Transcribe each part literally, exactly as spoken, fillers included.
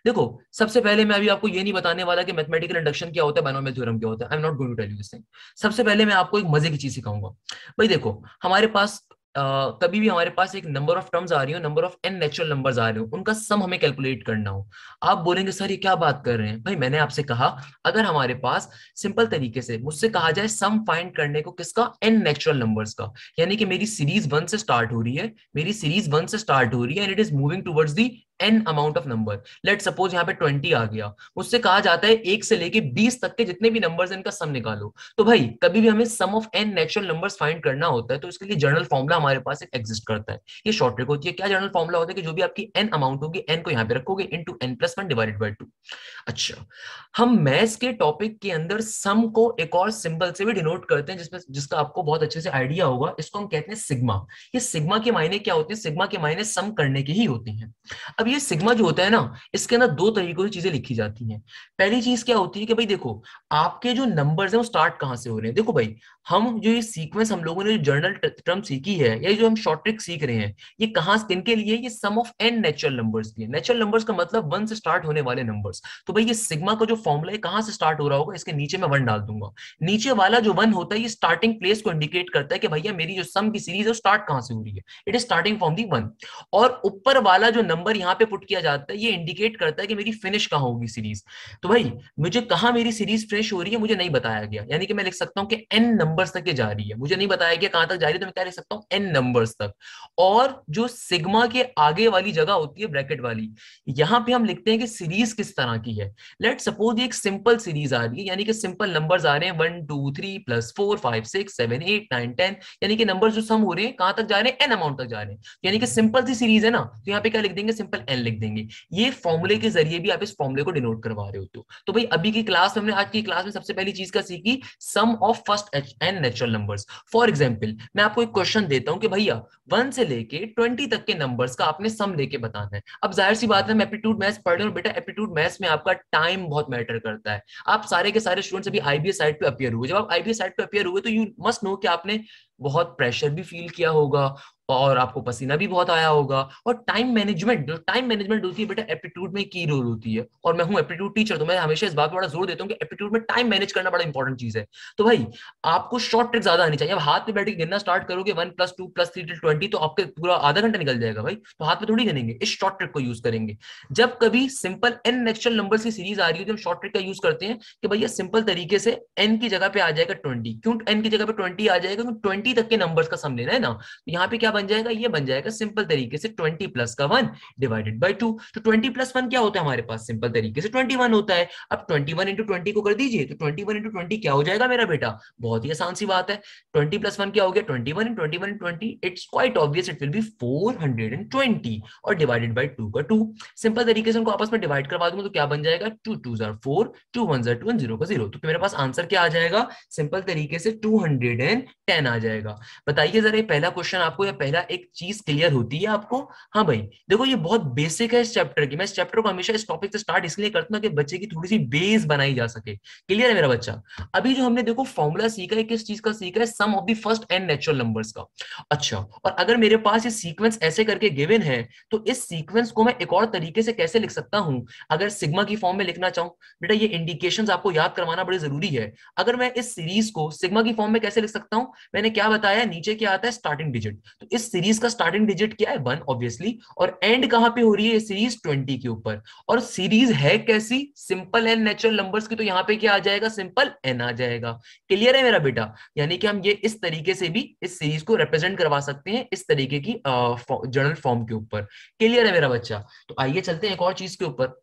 देखो, सबसे पहले मैं अभी आपको ये नहीं बताने वाला कि मैथमेटिकल इंडक्शन क्या होता है, बायनोमियल थ्योरम क्या होता है। I am not going to tell you this thing. सबसे पहले मैं आपको एक मजे की चीज सिखाऊंगा। भाई देखो, हमारे पास अ, कभी भी हमारे पास एक नंबर ऑफ टर्म्स आ रही हो, number of n natural numbers आ रहे हो, उनका सम हमें कैलकुलेट करना हो। आप बोलेंगे सर ये क्या बात कर रहे हैं। भाई मैंने आपसे कहा, अगर हमारे पास सिंपल तरीके से मुझसे कहा जाए सम फाइंड करने को किसका, एन नेचुरल नंबर्स का, यानी कि मेरी सीरीज वन से स्टार्ट हो रही है, मेरी सीरीज वन से स्टार्ट हो रही है and it is moving towards the n amount of number. Let suppose यहाँ पे ट्वेंटी आ गया, मुझसे कहा जाता है एक से लेके बीस तक के जितने भी नंबर्स हैं इनका सम निकालो। तो भाई कभी भी हमें sum of n natural numbers find करना होता है तो इसके लिए जनरल फॉर्मुला हमारे पास एक एग्जिस्ट करता है। ये शॉर्ट ट्रिक होती है। क्या जनरल फॉर्मुला होता है कि जो भी आपकी एन अमाउंट होगी, एन को यहाँ पे रखोगे into n plus one divided by two. अच्छा, हम मैथ्स के टॉपिक के अंदर सम को एक और सिंबल से भी डिनोट करते हैं, जिसमें जिसका आपको बहुत अच्छे से आइडिया होगा। इसको हम कहते हैं सिग्मा। ये सिग्मा के मायने क्या होते हैं, सिग्मा के मायने सम करने के ही होते हैं। अब ये सिग्मा जो होता है ना, इसके अंदर दो तरीकों से चीजें लिखी जाती हैं। पहली चीज क्या होती है कि भाई देखो, आपके जो नंबर्स हैं वो स्टार्ट कहां से हो रहे हैं। देखो भाई, हम जो ये सीक्वेंस हम लोगों ने जो जर्नल टर्म सीखी है या जो हम शॉर्ट ट्रिक सीख रहे हैं, ये कहां किनके लिए, ये sum of n natural numbers के। नेचुरल नंबर्स का मतलब वन से स्टार्ट होने वाले नंबर्स। तो भाई ये सिग्मा का जो फॉर्मूला है कहां से स्टार्ट हो रहा होगा, इसके नीचे मैं वन डाल दूंगा। नीचे वाला जो वन होता है ये स्टार्टिंग प्लेस को इंडिकेट करता है कि भैया मेरी जो सम की सीरीज है वो स्टार्ट कहां से हो रही है, it is starting from the one. और ऊपर वाला जो नंबर यहाँ पे पुट किया जाता है ये इंडिकेट करता है कि मेरी फिनिश कहां होगी सीरीज। तो भाई मुझे कहां मेरी सीरीज फिनिश हो रही है मुझे नहीं बताया गया, यानी कि मैं लिख सकता हूं कि एन नंबर्स तक ये जा रही है, मुझे नहीं बताया गया कहां तक जा रही है, तो मैं क्या लिख सकता हूं, एन नंबर्स तक। और जो सिग्मा के आगे वाली जगह होती है ब्रैकेट वाली, यहां पे हम लिखते हैं कि सीरीज किस तरह की है। लेट सपोज ये एक सिंपल सीरीज आ रही है, यानी कि सिंपल नंबर्स आ रहे हैं one two three plus four five six seven eight nine ten, यानी कि नंबर जो सम हो रहे हैं कहां तक जा रहे हैं, एन अमाउंट तक जा रहे हैं। यानी कि सिंपल सी सीरीज है ना, तो यहाँ पे क्या लिख देंगे, सिंपल एन लिख देंगे। ये फॉर्मूले के जरिए भी आप इस फॉर्मूले को डिनोट करवा रहे होते हो। तो भाई अभी की क्लास में हमने, आज की क्लास में सबसे पहली चीज क्या सीखी, sum of first n natural numbers. For example मैं आपको एक क्वेश्चन देता हूं कि भैया वन से लेके ट्वेंटी तक के नंबर्स का आपने सम लेके बताना है। अब जाहिर सी बात है, मैं एप्टीट्यूड मैथ्स पढ़ रहे हूं बेटा, एप्टीट्यूड मैथ्स में आपका टाइम बहुत मैटर करता है। आप सारे के सारे स्टूडेंट्स अभी आईबीएस साइट पे अपियर हुए, जब आप आईबीएस साइट पे अपियर हुए तो यू मस्ट नो कि आपने बहुत प्रेशर भी फील किया होगा और आपको पसीना भी बहुत आया होगा। और टाइम मैनेजमेंट, जो टाइम मैनेजमेंट होती है बेटा, एप्टीट्यूड में की रोल होती है। और मैं हूं एप्टीट्यूड टीचर, तो मैं हमेशा इस बात पर बड़ा जोर देता हूं कि एप्टीट्यूड में टाइम मैनेज करना बड़ा इंपॉर्टेंट चीज है। तो भाई आपको शॉर्ट ट्रिक ज्यादा आनी चाहिए। अब हाथ में बैठ के गिनना स्टार्ट करोगे one plus two plus three till twenty, तो आपके पूरा आधा घंटा निकल जाएगा भाई। तो हाथ में थोड़ी गिनेंगे, इस शॉर्ट ट्रिक को यूज करेंगे। जब कभी सिंपल एन नेचुरल नंबर की सीरीज आ रही है तो हम शॉर्ट ट्रिक का यूज करते हैं कि भैया सिंपल तरीके से एन की जगह पे आ जाएगा ट्वेंटी। क्यों एन की जगह पे ट्वेंटी आ जाएगा, क्योंकि ट्वेंटी तक के नंबर्स का सम लेना है ना। तो यहाँ पे क्या बन जाएगा, ये बन जाएगा सिंपल तरीके से ट्वेंटी प्लस का वन डिवाइडेड बाई टू। तो ट्वेंटी प्लस वन क्या होता है हमारे पास, सिंपल तरीके से ट्वेंटी वन होता है। अब ट्वेंटी वन इंटू ट्वेंटी को कर दीजिए, तो ट्वेंटी वन इंटू ट्वेंटी क्या हो जाएगा मेरा बेटा, बहुत ही आसान सी बात है। ट्वेंटी प्लस वन क्या हो गया, twenty one, twenty one twenty, it's quite obvious, it will be four hundred twenty और डिवाइडेड बाई टू का टू। सिंपल तरीके से उनको आपस में डिवाइड करवा दूंगा तो क्या बन जाएगा, two two jar four, two one za two and zero का जीरो। तो मेरे पास आंसर क्या आ जाएगा, सिंपल तरीके से टू हंड्रेड टेन आ जाएगा। बताइए जरा, ये पहला क्वेश्चन आपको या पहला एक चीज क्लियर होती है आपको। हाँ भाई देखो, ये बहुत बेसिक है इस चैप्टर की। मैं इस चैप्टर को हमेशा इस टॉपिक से स्टार्ट इसलिए करता हूं कि बच्चे की थोड़ी सी बेस बनाई जा सके। क्लियर है मेरा बच्चा। अभी जो हमने देखो फॉर्मूला सीखा है, किस चीज का सीखा है, sum of the first n natural numbers का। अच्छा, और अगर मेरे पास ये सीक्वेंस ऐसे करके गिवन है तो इस सीक्वेंस को मैं एक और तरीके से कैसे लिख सकता हूं, अगर सिग्मा की फॉर्म में लिखना चाहूं। बेटा ये इंडिकेशंस आपको याद करवाना बड़े जरूरी है। अगर मैं इस सीरीज को सिग्मा की फॉर्म में कैसे लिख सकता हूं, मैंने क्या बताया, नीचे क्या आता है, स्टार्टिंग डिजिट। तो इस सीरीज का स्टार्टिंग डिजिट क्या है, वन ऑब्वियसली, और एंड कहां पे हो रही है ये सीरीज, ट्वेंटी के ऊपर। और सीरीज है कैसी, सिंपल एन नेचुरल नंबर्स की, तो यहां पे क्या आ जाएगा, सिंपल एन आ जाएगा। क्लियर है मेरा बेटा। यानी कि हम ये इस तरीके से भी इस सीरीज को रिप्रेजेंट करवा सकते हैं, इस तरीके की जनरल फॉर्म के ऊपर। क्लियर है मेरा बच्चा। तो आइए चलते हैं एक और चीज के ऊपर।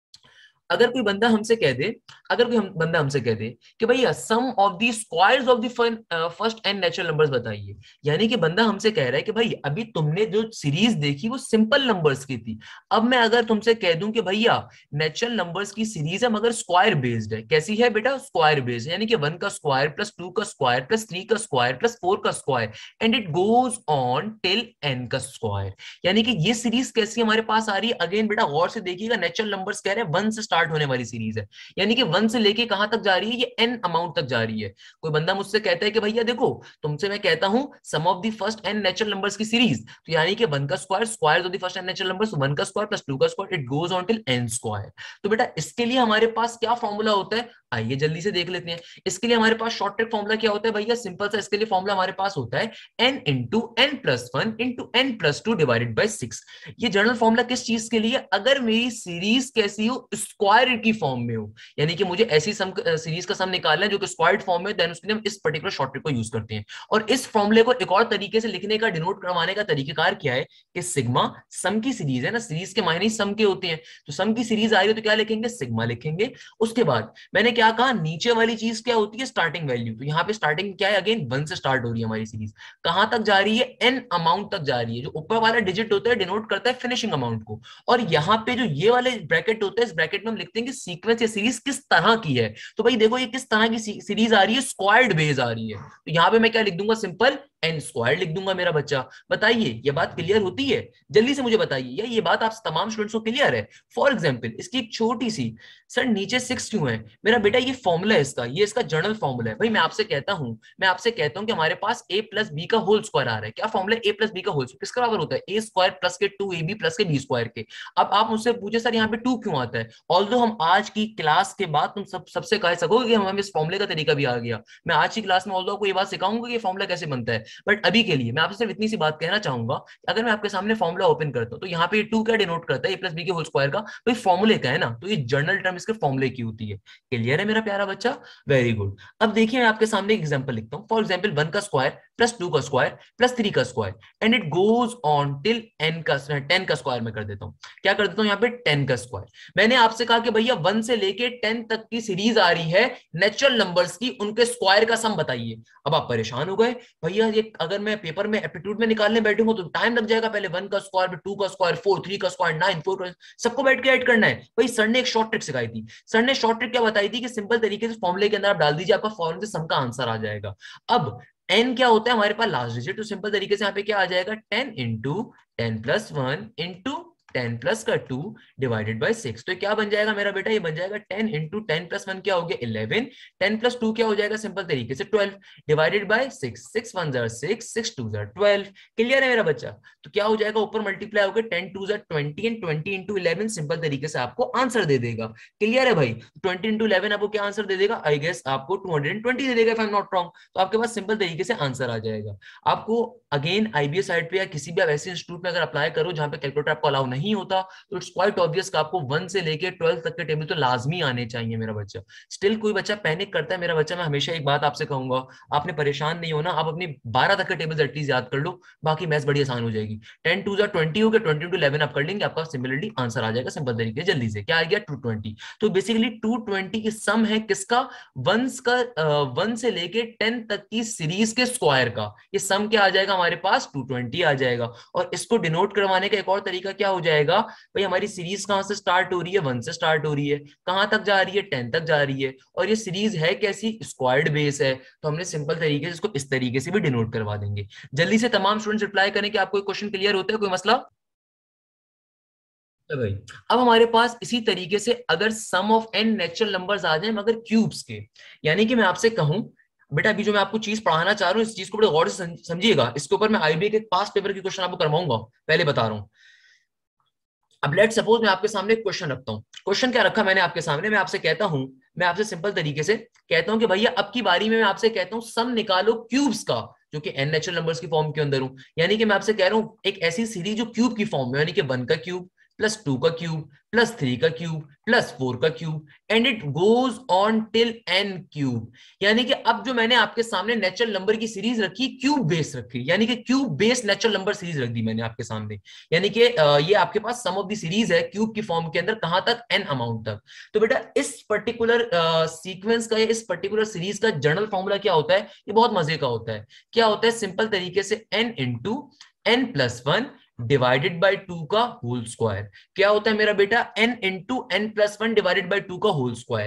अगर कोई बंदा हमसे कह दे, अगर कोई हम, बंदा हमसे कह दे कि भैया sum of the squares of the first n natural numbers बताइए। यानी कि बंदा हमसे कह रहा है कि भाई अभी तुमने जो सीरीज देखी वो सिंपल नंबर्स की थी। अब मैं अगर तुमसे कह दूं कि भैया नेचुरल नंबर्स की सीरीज है मगर स्क्वायर बेस्ड है, कैसी है बेटा, स्क्वायर बेस्ड, यानी कि वन का स्क्वायर प्लस टू का स्क्वायर प्लस थ्री का स्क्वायर प्लस फोर का square and it goes on till n का स्क्वायर। यानी कि ये सीरीज कैसी हमारे पास आ रही है, अगेन बेटा गौर से देखिएगा, नेचुरल नंबर्स कह रहे हैं वन से स्टार्ट स्टार्ट होने वाली सीरीज है, यानी कि वन से लेके कहां तक जा रही है, ये एन अमाउंट तक जा रही है। कोई बंदा मुझसे कहता है कि भैया देखो तुमसे मैं कहता हूं sum of the first n natural numbers की सीरीज, तो यानी कि वन का square square of the first n natural numbers, one का स्क्वायर प्लस टू का square, it goes on till n square. तो बेटा इसके लिए हमारे पास क्या फॉर्मूला होता है, आइए जल्दी से देख लेते हैं। इसके लिए हमारे पास शॉर्ट ट्रिक फॉर्मूला क्या होता है भैया, सिंपल सा इसके लिए फॉर्मूला हमारे पास होता है n into n plus one into n plus two divided by six. ये जनरल फॉर्मूला किस चीज के लिए, अगर मेरी सीरीज कैसी हो, स्क्वायर की फॉर्म में हो, यानी कि मुझे ऐसी सम सीरीज का सम निकालना है जो कि स्क्वायर्ड फॉर्म में, देन उसके लिए हम इस पर्टिकुलर शॉर्ट ट्रिक को यूज करते हैं। और इस फॉर्मूले को एक और तरीके से लिखने का, डिनोट करवाने का तरीकेकार क्या है कि सिग्मा सम की सीरीज है ना, सीरीज के मायने सम के होते हैं, तो सम की सीरीज आ रही है तो क्या लिखेंगे, सिग्मा लिखेंगे। उसके बाद मैंने क्या कहा, नीचे वाली चीज क्या होती है, स्टार्टिंग वैल्यू। तो यहाँ पे स्टार्टिंग क्या है, अगेन वन से स्टार्ट हो रही है हमारी सीरीज, कहां तक जा रही है, एन अमाउंट तक जा रही है। जो ऊपर वाला डिजिट होता है डिनोट करता है फिनिशिंग अमाउंट को, और यहाँ पे जो ये वाले ब्रैकेट होते हैं, इस ब्रैकेट में हम लिखते हैं कि सीक्वेंस या सीरीज किस तरह की है। तो भाई देखो ये किस तरह की सीरीज आ रही है, स्क्वायर्ड बेस आ रही है, तो यहाँ पे मैं क्या लिख दूंगा, सिंपल एन स्क्वायर लिख दूंगा मेरा बच्चा। बताइए ये बात क्लियर होती है, जल्दी से मुझे बताइए, या ये बात आप तमाम स्टूडेंट्स को क्लियर है। फॉर एग्जांपल इसकी एक छोटी सी, सर नीचे सिक्स क्यों है मेरा बेटा, ये फॉर्मूला है इसका, ये इसका जनरल फॉर्मूला है। भाई मैं आपसे कहता हूं मैं आपसे कहता हूं कि हमारे पास a प्लस बी का होल स्क्वायर आ रहा है। क्या फॉर्मूला है, a प्लस बी का होल स्क्वायर किसका बराबर होता है, ए स्क्वायर प्लस के टू ए बी प्लस के बी स्क्वायर के। अब आप मुझसे पूछे सर यहाँ पे टू क्यों आता है, ऑल्दो हम आज की क्लास के बाद तुम सब सबसे कह सकोगे कि हमें इस फॉर्मूले का तरीका भी आ गया, मैं आज की क्लास में ऑल्दो आपको ये बात सिखाऊंगा कि ये फॉर्मूला कैसे बनता है, बट अभी के लिए मैं आपसे सिर्फ इतनी सी बात कहना चाहूंगा, अगर मैं आपके सामने फॉर्मूला ओपन करता हूं तो यहाँ पे टू क्या डिनोट करता है, ए प्लस बी के होल स्क्वायर का, तो ये फॉर्मूले का है ना, तो ये जनरल टर्म इसके फॉर्मूले की होती है। क्लियर है मेरा प्यारा बच्चा, वेरी गुड। अब देखिए मैं आपके सामने एक एग्जांपल लिखता हूं, फॉर एग्जांपल वन का स्क्वायर प्लस टू का स्क्वायर प्लस थ्री का square and it goes on till n का टेन का स्क्वायर में कर देता हूं। क्या कर देता हूं यहाँ पे, टेन का स्क्वायर। मैंने आपसे कहा कि भैया वन से लेके टेन तक की सीरीज आ रही है नेचुरल नंबर्स की, उनके स्क्वायर का सम बताइए। अब आप परेशान हो गए, भैया ये अगर मैं पेपर में एप्टीट्यूड में निकालने बैठूंगा तो टाइम लग जाएगा, पहले वन का स्क्वायर, टू का स्क्वायर, फोर, थ्री का स्क्वायर, नाइन, फोर, सबको बैठ के ऐड करना है। भाई सर ने एक शॉर्ट ट्रिक सिखाई थी, सर ने शॉर्ट ट्रिक क्या बताई थी कि सिंपल तरीके से फॉर्मूले के अंदर आप डाल दीजिए, आपका फॉर्मूले से सम का आंसर आ जाएगा। अब n क्या होता है हमारे पास, लास्ट डिजिट, तो सिंपल तरीके से यहाँ पे क्या आ जाएगा, ten into ten plus one into ten plus का टू डिवाइडेड बाई सिक्स। तो क्या बन जाएगा मेरा बेटा, ये बन जाएगा ten into ten plus one क्या हो गया, इलेवन, टेन प्लस टू क्या हो जाएगा, सिंपल तरीके से twelve divided by six, six one za six, six two za twelve. Clear है मेरा बच्चा, तो क्या हो जाएगा, ऊपर मल्टीप्लाई होकर ten two za twenty and twenty into eleven simple तरीके से आपको आंसर दे देगा। क्लियर है भाई, ट्वेंटी इंटू इलेवन आपको क्या आंसर दे देगा, आई गेस आपको टू हंड्रेड ट्वेंटी दे देगा, if I am not wrong. तो आपके पास सिंपल तरीके से आंसर आ जाएगा। आपको अगेन आईबीएस साइट पे या किसी भी ऐसे इंस्टीट्यूट में अगर अप्लाई करो जहां पे कैलकुलेटर आपको अलाउ नहीं होता, तो इट्स क्वाइट ऑब्वियस कि आपको वन से लेके ट्वेल्व तक के टेबल तो लाजमी आने चाहिए मेरा बच्चा। स्टिल कोई बच्चा पैनिक करता है मेरा बच्चा, मैं हमेशा एक बात आपसे कहूंगा, आपने परेशान नहीं होना, आप अपनी बारह तक के टेबल एटलीस्ट याद कर लो, बाकी मैथ्स बड़ी आसान हो जाएगी। टेन टू ट्वेंटी हो गया, ट्वेंटी टू इलेवन आप कर लेंगे, आपका सिमिलरली आंसर आ जाएगा सिंपल तरीके जल्दी से। क्या आ गया, टू ट्वेंटी। तो बेसिकली टू ट्वेंटी की सम है किसका, वंस का, वन से लेके टेन तक की सीरीज के स्क्वायर का, ये सम क्या आ जाएगा हमारे पास, टू ट्वेंटी आ जाएगा। और इसको डिनोट करवाने का एक और तरीका क्या हो जाएगा, भाई हमारी सीरीज कहां से स्टार्ट हो रही है, वन से स्टार्ट हो रही है, कहां तक जा रही है, टेन तक जा रही है, और ये सीरीज है कैसी, स्क्वायर्ड बेस है, तो हमने सिंपल तरीके से इसको इस तरीके से भी डिनोट करवा देंगे। जल्दी से तमाम स्टूडेंट्स रिप्लाई करें कि आपको क्वेश्चन क्लियर होता है, कोई मसला भाई। अब हमारे पास इसी तरीके से अगर sum of n natural numbers आ जाए मगर क्यूब्स के, यानी कि मैं आपसे कहूं बेटा अभी जो मैं आपको चीज पढ़ाना चाह रहा हूं इस चीज को बड़े गौर से समझिएगा, इसके ऊपर मैं आईबीए के पास पेपर की क्वेश्चन आपको करवाऊंगा, पहले बता रहा हूं। अब लेट सपोज मैं आपके सामने एक क्वेश्चन रखता हूं, क्वेश्चन क्या रखा मैंने आपके सामने, मैं आपसे कहता हूं, मैं आपसे सिंपल तरीके से कहता हूं कि भैया अब की बारी में मैं आपसे कहता हूं सम निकालो क्यूब्स का, जो कि एन नेचुरल नंबर्स की फॉर्म के अंदर हूं, यानी कि मैं आपसे कह रहा हूं एक ऐसी सीरीज जो क्यूब की फॉर्म में, यानी कि वन का क्यूब प्लस टू का क्यूब प्लस थ्री का क्यूब प्लस फोर का cube and it goes on till n cube. यानी कि अब जो मैंने आपके सामने नेचुरल नंबर की सीरीज रखी, क्यूब बेस रखी, यानी कि cube base natural number series रख दी मैंने आपके सामने, यानी कि ये आपके पास सम ऑफ द सीरीज है क्यूब की फॉर्म के अंदर, कहां तक, एन अमाउंट तक। तो बेटा इस पर्टिकुलर सीक्वेंस का या इस पर्टिकुलर सीरीज का जनरल फॉर्मूला क्या होता है, ये बहुत मजे का होता है। क्या होता है, सिंपल तरीके से n into n plus one divided by two का होल स्क्वायर। क्या होता है मेरा बेटा, n into n plus one divided by two का होल स्क्वायर।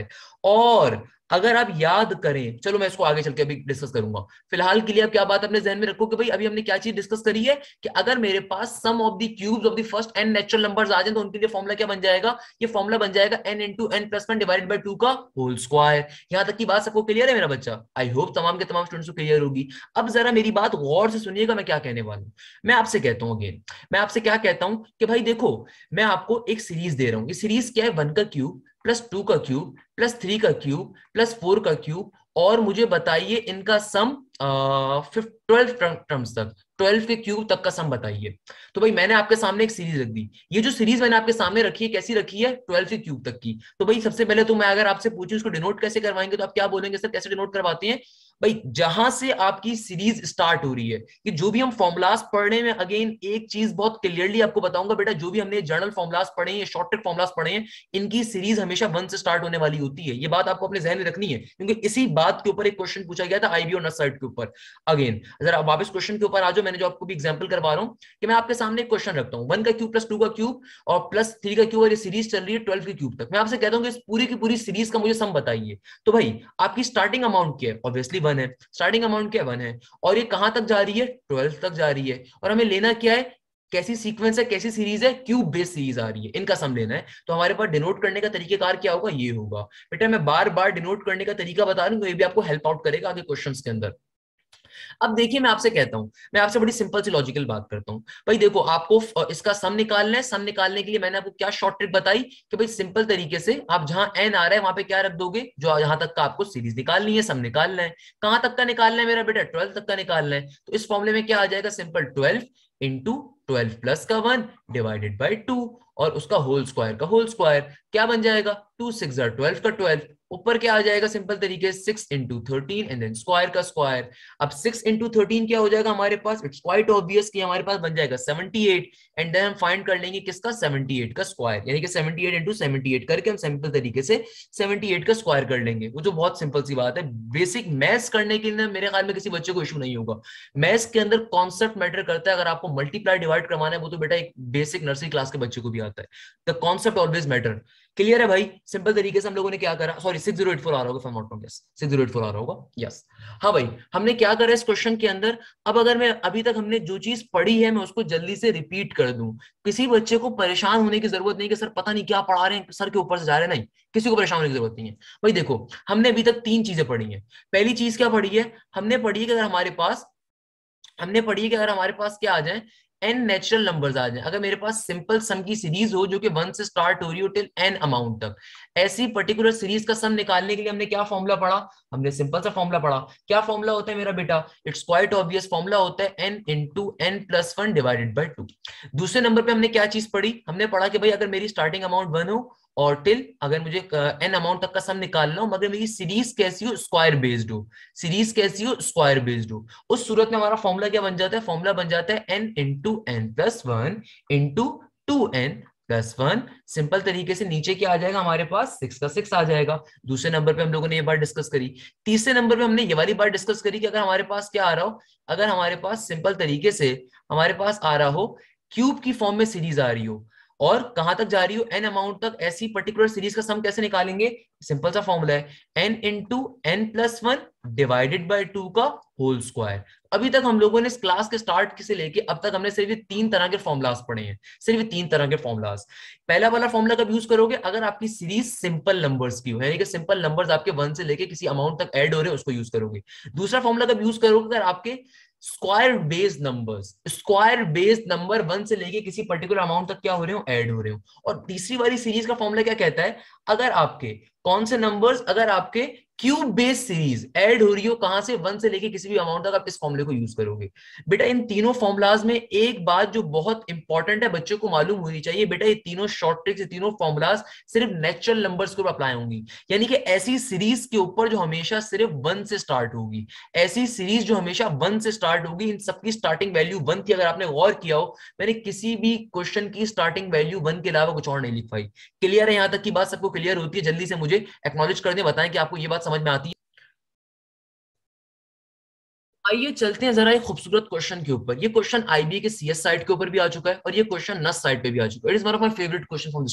और अगर आप याद करें, चलो मैं इसको आगे चल के अभी डिस्कस करूंगा, फिलहाल के लिए आप क्या बात अपने ध्यान में रखो कि भाई अभी हमने क्या चीज डिस्कस करी है कि अगर मेरे पास sum of the cubes of the first n natural numbers आ जाए तो उनके लिए फॉर्मूला क्या बन जाएगा, ये फॉर्मूला बन जाएगा n into n plus one divided by two का होल स्क्वायर। यहां तक की बात सबको क्लियर है मेरा बच्चा? आई होप तमाम के तमाम स्टूडेंट्स को क्लियर होगी। अब जरा मेरी बात गौर से सुनिएगा, मैं क्या कहने वाला हूं। मैं आपसे कहता हूं अगेन, मैं आपसे क्या कहता हूं कि भाई देखो, मैं आपको एक सीरीज दे रहा हूं, ये सीरीज क्या है, वन का क्यूब प्लस टू का क्यूब प्लस थ्री का क्यूब प्लस फोर का क्यूब, और मुझे बताइए इनका सम ट्वेल्व टर्म्स तक, ट्वेल्व के क्यूब तक का सम बताइए। तो भाई मैंने आपके सामने एक सीरीज रख दी, ये जो सीरीज मैंने आपके सामने रखी है कैसी रखी है, ट्वेल्व के क्यूब तक की। तो भाई सबसे पहले तो मैं अगर आपसे पूछूं इसको डिनोट कैसे करवाएंगे, तो आप क्या बोलेंगे सर कैसे डिनोट करवाते हैं? भाई जहां से आपकी सीरीज स्टार्ट हो रही है, कि जो भी हम फॉर्मुलाज पढ़ने में, अगेन एक चीज बहुत क्लियरली आपको बताऊंगा बेटा, जो भी हमने जर्नल फॉर्मुलाज पढ़े हैं, शॉर्टकट फॉर्मुलाज पढ़े हैं, इनकी सीरीज हमेशा वन से स्टार्ट होने वाली होती है। ये बात आपको अपने जहन में रखनी है, क्योंकि इसी बात के ऊपर एक क्वेश्चन पूछा गया था आईबी और नर्स साइड के ऊपर। अगेन अगर आप वापस क्वेश्चन के ऊपर आ जाओ, मैंने जो आपको भी एग्जांपल करवा रहा हूं कि मैं आपके सामने एक क्वेश्चन रखता हूं, वन का क्यूब प्लस टू का क्यूब और प्लस थ्री का क्यूब, और ये सीरीज चल रही है ट्वेल्व के क्यूब तक। मैं आपसे कहता हूं कि इस पूरी की पूरी सीरीज का मुझे सम बताइए। तो भाई आपकी स्टार्टिंग अमाउंट क्या है, ऑब्वियसली वन है, स्टार्टिंग अमाउंट क्या वन है, और ये कहां तक जा रही है, ट्वेल्व तक जा रही है, और हमें लेना क्या है, कैसी सीक्वेंस है, कैसी सीरीज है, क्यूब बेस सीरीज आ रही है, इनका सम लेना है। तो हमारे पास डिनोट करने का तरीकेकार क्या होगा, ये होगा। बेटा मैं बार बार डिनोट करने का तरीका बता रहा हूं, ये भी आपको हेल्प आउट करेगा आगे क्वेश्चंस के अंदर। अब देखिए मैं आपसे कहता हूं, मैं आपसे बड़ी सिंपल सी लॉजिकल बात करता हूं। भाई देखो आपको इसका सम निकालना है, सम निकालने के लिए मैंने आपको क्या शॉर्ट ट्रिक बताई कि भाई सिंपल तरीके से आप जहां एन आ रहा है वहां पे क्या रख दोगे, जो यहां तक का आपको सीरीज निकालनी है, सम निकालना है। कहां तक का निकालना है मेरा बेटा, ट्वेल्व तक का निकालना है। तो इस फॉर्मूले में क्या आ जाएगा, simple twelve into twelve plus का वन डिवाइडेड बाई टू, और उसका होल स्क्वायर का होल स्क्वायर क्या बन जाएगा, टू सिक्स ट्वेल्व का ट्वेल्व, ऊपर क्या आ जाएगा सिंपल तरीके से six into thirteen and then square का स्क्वायर। अब सिक्स इंटू थर्टीन क्या हो जाएगा हमारे पास, इट्स क्वाइट ऑब्वियस कि हमारे पास बन जाएगा सेवेंटी एट, एंड देन हम फाइंड कर लेंगे किसका, सेवेंटी एट का स्क्वायर, यानी कि seventy eight into seventy eight करके हम सिंपल तरीके से सेवेंटी एट का स्क्वायर कर लेंगे। वो जो बहुत सिंपल सी बात है, बेसिक मैथ्स करने के लिए मेरे ख्याल में किसी बच्चे को इशू नहीं होगा। मैथ्स के अंदर कॉन्सेप्ट मैटर करता है, अगर आपको मल्टीप्लाई डिवाइड करवाना है वो तो बेटा एक बेसिक नर्सरी क्लास के बच्चे को भी आता है। The concept always matter. Clear है भाई? सिंपल तरीके से हम लोगों ने क्या करा, sorry six zero eight four आ रहा होगा, not wrong, yes six zero eight four आ रहा होगा, यस। हाँ भाई हमने क्या करा इस क्वेश्चन के अंदर। अब अगर मैं अभी तक हमने जो चीज पढ़ी है मैं उसको जल्दी से रिपीट कर दूं, किसी बच्चे को परेशान होने की जरूरत नहीं कि सर पता नहीं क्या पढ़ा रहे हैं, सर के ऊपर से जा रहे हैं, नहीं, किसी को परेशान होने की जरूरत नहीं है। भाई देखो हमने अभी तक तीन चीजें पढ़ी है। पहली चीज क्या पढ़ी है, हमने पढ़ी है कि अगर हमारे पास हमने पढ़ी है कि अगर हमारे पास क्या आ जाए, एन नेचुरल नंबर्स आ जाए, अगर मेरे पास सिंपल सम की सीरीज हो जो कि वन से स्टार्ट हो रही हो टिल एन अमाउंट तक, ऐसी पर्टिकुलर सीरीज का सम निकालने के लिए हमने क्या फॉर्मूला पढ़ा, हमने सिंपल सा फॉर्मूला पढ़ा। क्या फॉर्मूला होता है मेरा बेटा, इट्स क्वाइट ऑब्वियस, फॉर्मूला होता है n into n plus one divided by two. दूसरे नंबर पे हमने क्या चीज पढ़ी, हमने पढ़ा कि भाई अगर मेरी स्टार्टिंग अमाउंट वन हो और टिल अगर मुझे एन अमाउंट तक का सम निकालना हो, मगर मेरी सीरीज कैसी हो, स्क्वायर बेस्ड हो, सीरीज कैसी हो, स्क्वायर बेस्ड हो, उस सूरत में हमारा फॉर्मूला क्या बन जाता है, फॉर्मूला बन जाता है n into n plus one into two n plus one. Simple तरीके से नीचे क्या आ जाएगा हमारे पास, सिक्स का सिक्स आ जाएगा। दूसरे नंबर पे हम लोगों ने ये बात डिस्कस करी। तीसरे नंबर पे हमने ये वाली बात डिस्कस करी कि अगर हमारे पास क्या आ रहा हो, अगर हमारे पास सिंपल तरीके से हमारे पास आ रहा हो क्यूब की फॉर्म में सीरीज आ रही हो और कहां तक जा रही हो, एन अमाउंट तक, ऐसी पर्टिकुलर सीरीज का सम कैसे निकालेंगे, सिंपल सा फॉर्मूला है n into n plus one divided by two का होल स्क्वायर। अभी तक हम लोगों ने इस क्लास के स्टार्ट से लेके अब तक हमने सिर्फ तीन तरह के फॉर्मुलाज पढ़े हैं, सिर्फ तीन तरह के फॉर्मुलाज। पहला वाला फॉर्मूला कब यूज करोगे, अगर आपकी सीरीज सिंपल नंबर्स की हो, यानी कि सिंपल नंबर्स आपके वन से लेके किसी अमाउंट तक ऐड हो रहे हैं, उसको यूज करोगे। दूसरा फॉर्मूला कब यूज करोगे, अगर आपके square based numbers, square based number one से लेके किसी पर्टिकुलर अमाउंट तक क्या हो रहे हो, ऐड हो रहे हो। और तीसरी वाली सीरीज का फॉर्मूला क्या कहता है, अगर आपके कौन से नंबर्स, अगर आपके क्यूब बेस्ड सीरीज ऐड हो रही हो, कहां से, वन से लेके किसी भी अमाउंट तक, आप इस फॉर्मूले को यूज करोगे। बेटा इन तीनों फॉर्मुलाज में एक बात जो बहुत इंपॉर्टेंट है, बच्चों को मालूम होनी चाहिए, बेटा ये तीनों शॉर्ट ट्रिक्स, ये तीनों फॉर्मुलाज सिर्फ नेचुरल नंबर्स के ऊपर अप्लाई होंगी, यानी कि ऐसी सीरीज के ऊपर जो हमेशा सिर्फ वन से स्टार्ट होगी, ऐसी सीरीज जो हमेशा वन से स्टार्ट होगी। इन सबकी स्टार्टिंग वैल्यू वन थी, अगर आपने गौर किया हो मैंने किसी भी क्वेश्चन की स्टार्टिंग वैल्यू वन के अलावा कुछ और नहीं लिख पाई। क्लियर है? यहां तक की बात सबको क्लियर होती है? जल्दी से मुझे एक्नॉलेज कर दें, बताएं कि आपको ये बात समझ में आती है। आइए चलते हैं जरा एक खूबसूरत क्वेश्चन के ऊपर। ये क्वेश्चन आईबी के सीएस साइड के ऊपर भी आ चुका है और ये क्वेश्चन नस साइड पे भी आ चुका है। It is one of my favourite question from this topic.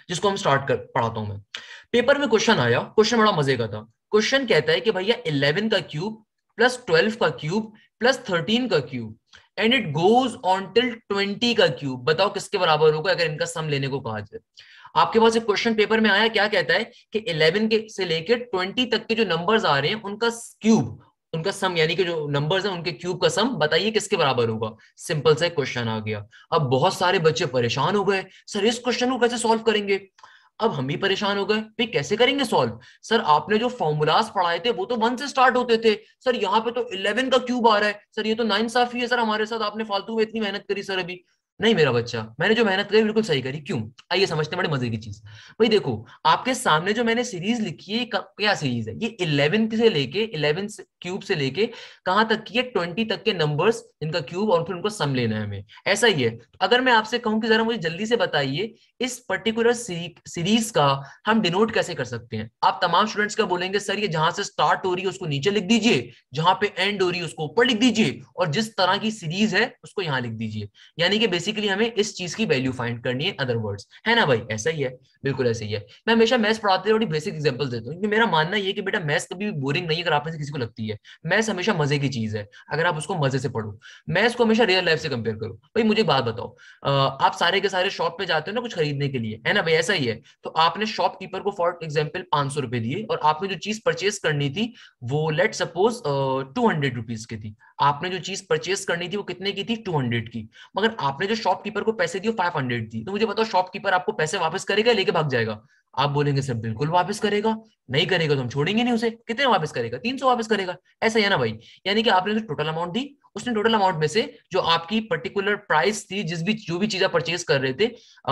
जिसको हम स्टार्ट कर पढ़ाता हूं मैं। पेपर में क्वेश्चन आया, क्वेश्चन बड़ा मजे का था। क्वेश्चन कहता है कि भैया इलेवन का क्यूब प्लस ट्वेल्व का क्यूब प्लस थर्टीन का cube and it goes on till twenty का क्यूब, बताओ किसके बराबर होगा अगर इनका सम लेने को कहा जाए। आपके पास एक क्वेश्चन पेपर में आया, क्या कहता है कि इलेवन के से लेकर ट्वेंटी तक के जो नंबर्स आ रहे हैं उनका क्यूब, उनका सम यानी कि जो नंबर्स हैं उनके क्यूब का सम बताइए किसके बराबर होगा। सिंपल सा क्वेश्चन आ गया। अब बहुत सारे बच्चे परेशान हो गए, सर इस क्वेश्चन को कैसे सॉल्व करेंगे। अब हम भी परेशान हो गए, भाई कैसे करेंगे सॉल्व। सर आपने जो फॉर्मूलाज पढ़ाए थे वो तो वन से स्टार्ट होते थे, सर यहाँ पे तो इलेवन का क्यूब आ रहा है, सर ये तो नाइंसाफी है सर हमारे साथ, आपने फालतू में इतनी मेहनत करी सर। अभी नहीं मेरा बच्चा, मैंने जो मेहनत करी बिल्कुल सही करी। क्यों, आइए समझते हैं, बड़े मजे की चीज। भाई देखो आपके सामने जो मैंने सीरीज लिखी है, क्या सीरीज है ये, इलेवन से लेके इलेवन क्यूब से लेके कहां तक की है, ट्वेंटी तक के नंबर्स इनका क्यूब और फिर उनको सम लेना है हमें, ऐसा ही है। अगर मैं आपसे कहूं कि जरा मुझे जल्दी से बताइए इस पर्टिकुलर सीरीज का हम डिनोट कैसे कर सकते हैं, आप तमाम स्टूडेंट्स का बोलेंगे सर ये जहां से स्टार्ट हो रही है उसको नीचे लिख दीजिए, जहां पे एंड हो रही है उसको ऊपर लिख दीजिए, और जिस तरह की सीरीज है उसको यहां लिख दीजिए। यानी कि बेसिकली हमें इस चीज की वैल्यू फाइंड करनी है, अदर वर्ड्स, है ना भाई, ऐसा ही है, बिल्कुल ऐसे ही है। मैं हमेशा मैथ्स पढ़ाते हुए बेसिक एग्जांपल्स देता हूं, क्योंकि मेरा मानना ये कि बेटा मैथ्स कभी भी बोरिंग नहीं है अगर आप में से किसी को लगती है। मैथ्स हमेशा मजे की चीज है अगर आप उसको मजे से पढ़ो। मैथ्स को हमेशा रियल लाइफ से कंपेयर करो। भाई मुझे बात बताओ, आप सारे के सारे शॉप पे जाते हो ना कुछ खरीदने के लिए, है ना भाई, ऐसा ही है। तो आपने शॉपकीपर को फॉर एग्जाम्पल पांच सौ रुपए दिए और आपने जो चीज परचेज करनी थी वो let suppose two hundred rupees की थी। आपने जो चीज परचेज करनी थी वो कितने की थी, टू हंड्रेड की। मगर आपने जो शॉपकीपर को पैसे दिए फाइव हंड्रेड दी। तो मुझे बताओ शॉपकीपर आपको पैसे वापस करेगा, लेके भाग जाएगा। आप बोलेंगे सर बिल्कुल वापस करेगा, नहीं करेगा तो हम छोड़ेंगे नहीं उसे। कितने वापस करेगा, तीन सौ वापस करेगा, ऐसा ही है ना भाई। यानी कि आपने जो टोटल अमाउंट दी, उसने टोटल अमाउंट में से जो आपकी पर्टिकुलर प्राइस थी, जिस भी जो भी चीज आप परचेज कर रहे थे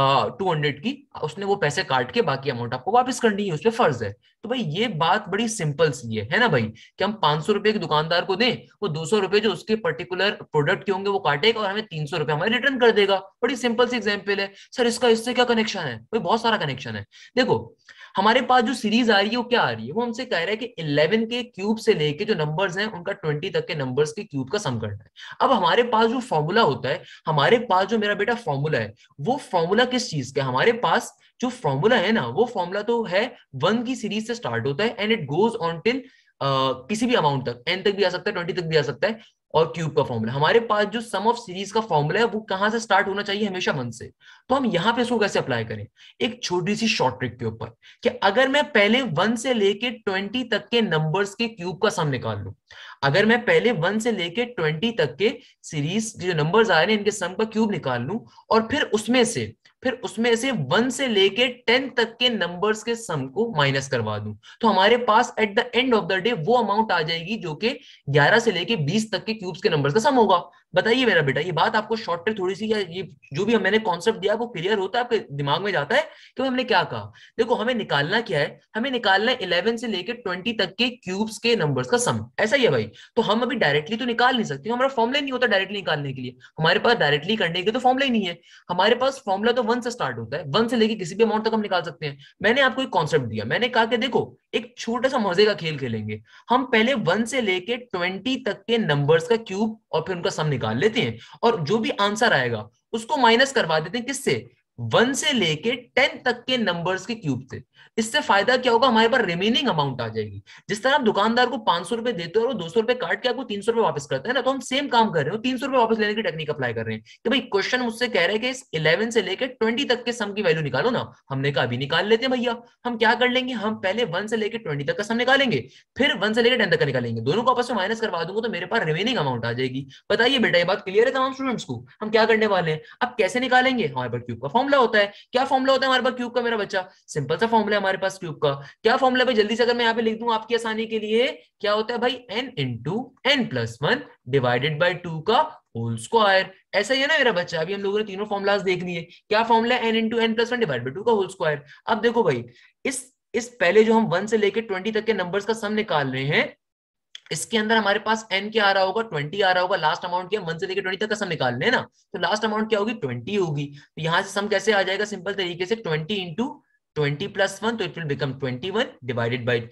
टू हंड्रेड की, उसने वो पैसे काट के बाकी अमाउंट आपको वापस करनी है, उस पर फर्ज है। तो भाई ये बात बड़ी सिंपल सी है है ना भाई, कि हम पांच सौ रुपए के दुकानदार को दें, वो दो सौ रुपए जो उसके पर्टिकुलर प्रोडक्ट के होंगे वो काटेगा और हमें तीन सौ रुपए हमारे रिटर्न कर देगा। बड़ी सिंपल सी एग्जाम्पल है। सर इसका इससे क्या कनेक्शन है, भाई बहुत सारा कनेक्शन है। देखो हमारे पास जो सीरीज आ रही है वो क्या आ रही है, वो हमसे कह रहा है कि इलेवन के क्यूब से लेके जो नंबर्स हैं उनका ट्वेंटी तक के नंबर्स के क्यूब का सम करना है। अब हमारे पास जो फॉर्मूला होता है, हमारे पास जो मेरा बेटा फॉर्मूला है, वो फॉर्मूला किस चीज का, हमारे पास जो फॉर्मूला है ना, वो फॉर्मूला तो है वन की सीरीज से स्टार्ट होता है and it goes on till किसी भी अमाउंट तक, एन तक भी आ सकता है, ट्वेंटी तक भी आ सकता है, और क्यूब का फॉर्मूला। हमारे पास जो सम ऑफ सीरीज का फॉर्मूला है वो कहां से स्टार्ट होना चाहिए, हमेशा वन से। तो हम यहां पे इसको कैसे अप्लाई करें, एक छोटी सी शॉर्ट ट्रिक के ऊपर, कि अगर मैं पहले वन से लेके ट्वेंटी तक के नंबर्स के क्यूब का सम निकाल लूं, अगर मैं पहले वन से लेके ट्वेंटी तक के सीरीज जो नंबर्स आ रहे हैं इनके सम का क्यूब निकाल लूं, और फिर उसमें से फिर उसमें से वन से लेके टेन तक के नंबर्स के सम को माइनस करवा दूं, तो हमारे पास at the end of the day वो अमाउंट आ जाएगी जो कि ग्यारह से लेके बीस तक के क्यूब्स के नंबर्स का सम होगा। बताइए मेरा बेटा, ये बात आपको शॉर्ट ट्रिक थोड़ी सी, या ये जो भी मैंने कॉन्सेप्ट दिया वो क्लियर होता है आपके दिमाग में, जाता है कि हमने क्या कहा। देखो हमें निकालना क्या है, हमें निकालना है इलेवन से लेके ट्वेंटी तक के क्यूब्स के नंबर्स का सम, ऐसा ही है भाई। तो हम अभी डायरेक्टली तो निकाल नहीं सकते, हमारा फॉर्मूला नहीं होता डायरेक्टली निकालने के लिए, हमारे पास डायरेक्टली करने के लिए तो फॉर्मूला ही नहीं है। हमारे पास फॉर्मूला तो वन से स्टार्ट होता है, वन से लेके किसी भी अमाउंट तक हम निकाल सकते हैं। मैंने आपको एक कॉन्सेप्ट दिया, मैंने कहा कि देखो एक छोटा सा मजे का खेल खेलेंगे, हम पहले वन से लेके ट्वेंटी तक के नंबर्स का क्यूब और फिर उनका सम निकाल लेते हैं, और जो भी आंसर आएगा उसको माइनस करवा देते हैं, किससे, वन से लेके टेन तक के नंबर्स के क्यूब से। इससे फायदा क्या होगा, हमारे पास रिमेनिंग अमाउंट आ जाएगी। जिस तरह आप दुकानदार को पांच सौ रुपए देते हो और वो दो सौ रुपए काट के आपको तीन सौ रुपए वापस करता है ना, तो हम सेम काम कर रहे हो, तीन सौ रुपए वापस लेने की टेक्निक अप्लाई कर रहे हैं कि भाई क्वेश्चन मुझसे कह रहे हैं कि इस इलेवन से लेकर ट्वेंटी तक के सम की वैल्यू निकालो ना। हमने कहा अभी निकाल लेते हैं भैया। हम क्या कर लेंगे, हम पहले वन से लेकर ट्वेंटी तक का सम निकालेंगे, फिर वन से लेकर टेन तक का निकालेंगे, दोनों को आपस में माइनस करवा दूंगा तो मेरे पास रिमेनिंग अमाउंट आ जाएगी। बताइए बेटा ये बात क्लियर है तमाम स्टूडेंट्स को, हम क्या करने वाले हैं। अब कैसे निकालेंगे, हमारे पास क्यूब का फॉर्मूला होता है। क्या फॉर्मूला होता है हमारे पास क्यूब का मेरा बच्चा, सिंपल सा फॉर्मूला है हमारे पास क्यूब का। क्या फॉर्मूला भाई, जल्दी से अगर मैं यहाँ पे लिख दूं आपकी आसानी के लिए, क्या होता है भाई, n into n plus one divided by two का होल स्क्वायर। ऐसा ही है ना मेरा बच्चा, अभी हम लोगों ने तीनों फॉर्मुलाज देख लिए। क्या फॉर्मूला है, n into n plus one divide by two का होल स्क्वायर। अब देखो भाई, इस इस पहले जो हम वन से लेकर ट्वेंटी तक के नंबर्स का सम निकाल रहे हैं, इसके अंदर हमारे पास n क्या आ रहा होगा, ट्वेंटी आ रहा होगा। लास्ट अमाउंट क्या, वन से लेकर ट्वेंटी तक का सम निकाल रहे हैं ना, तो लास्ट अमाउंट क्या होगी, ट्वेंटी होगी। तो यहां से सम कैसे आ जाएगा, सिंपल तरीके से twenty into twenty plus one, तो it will become twenty one divided by two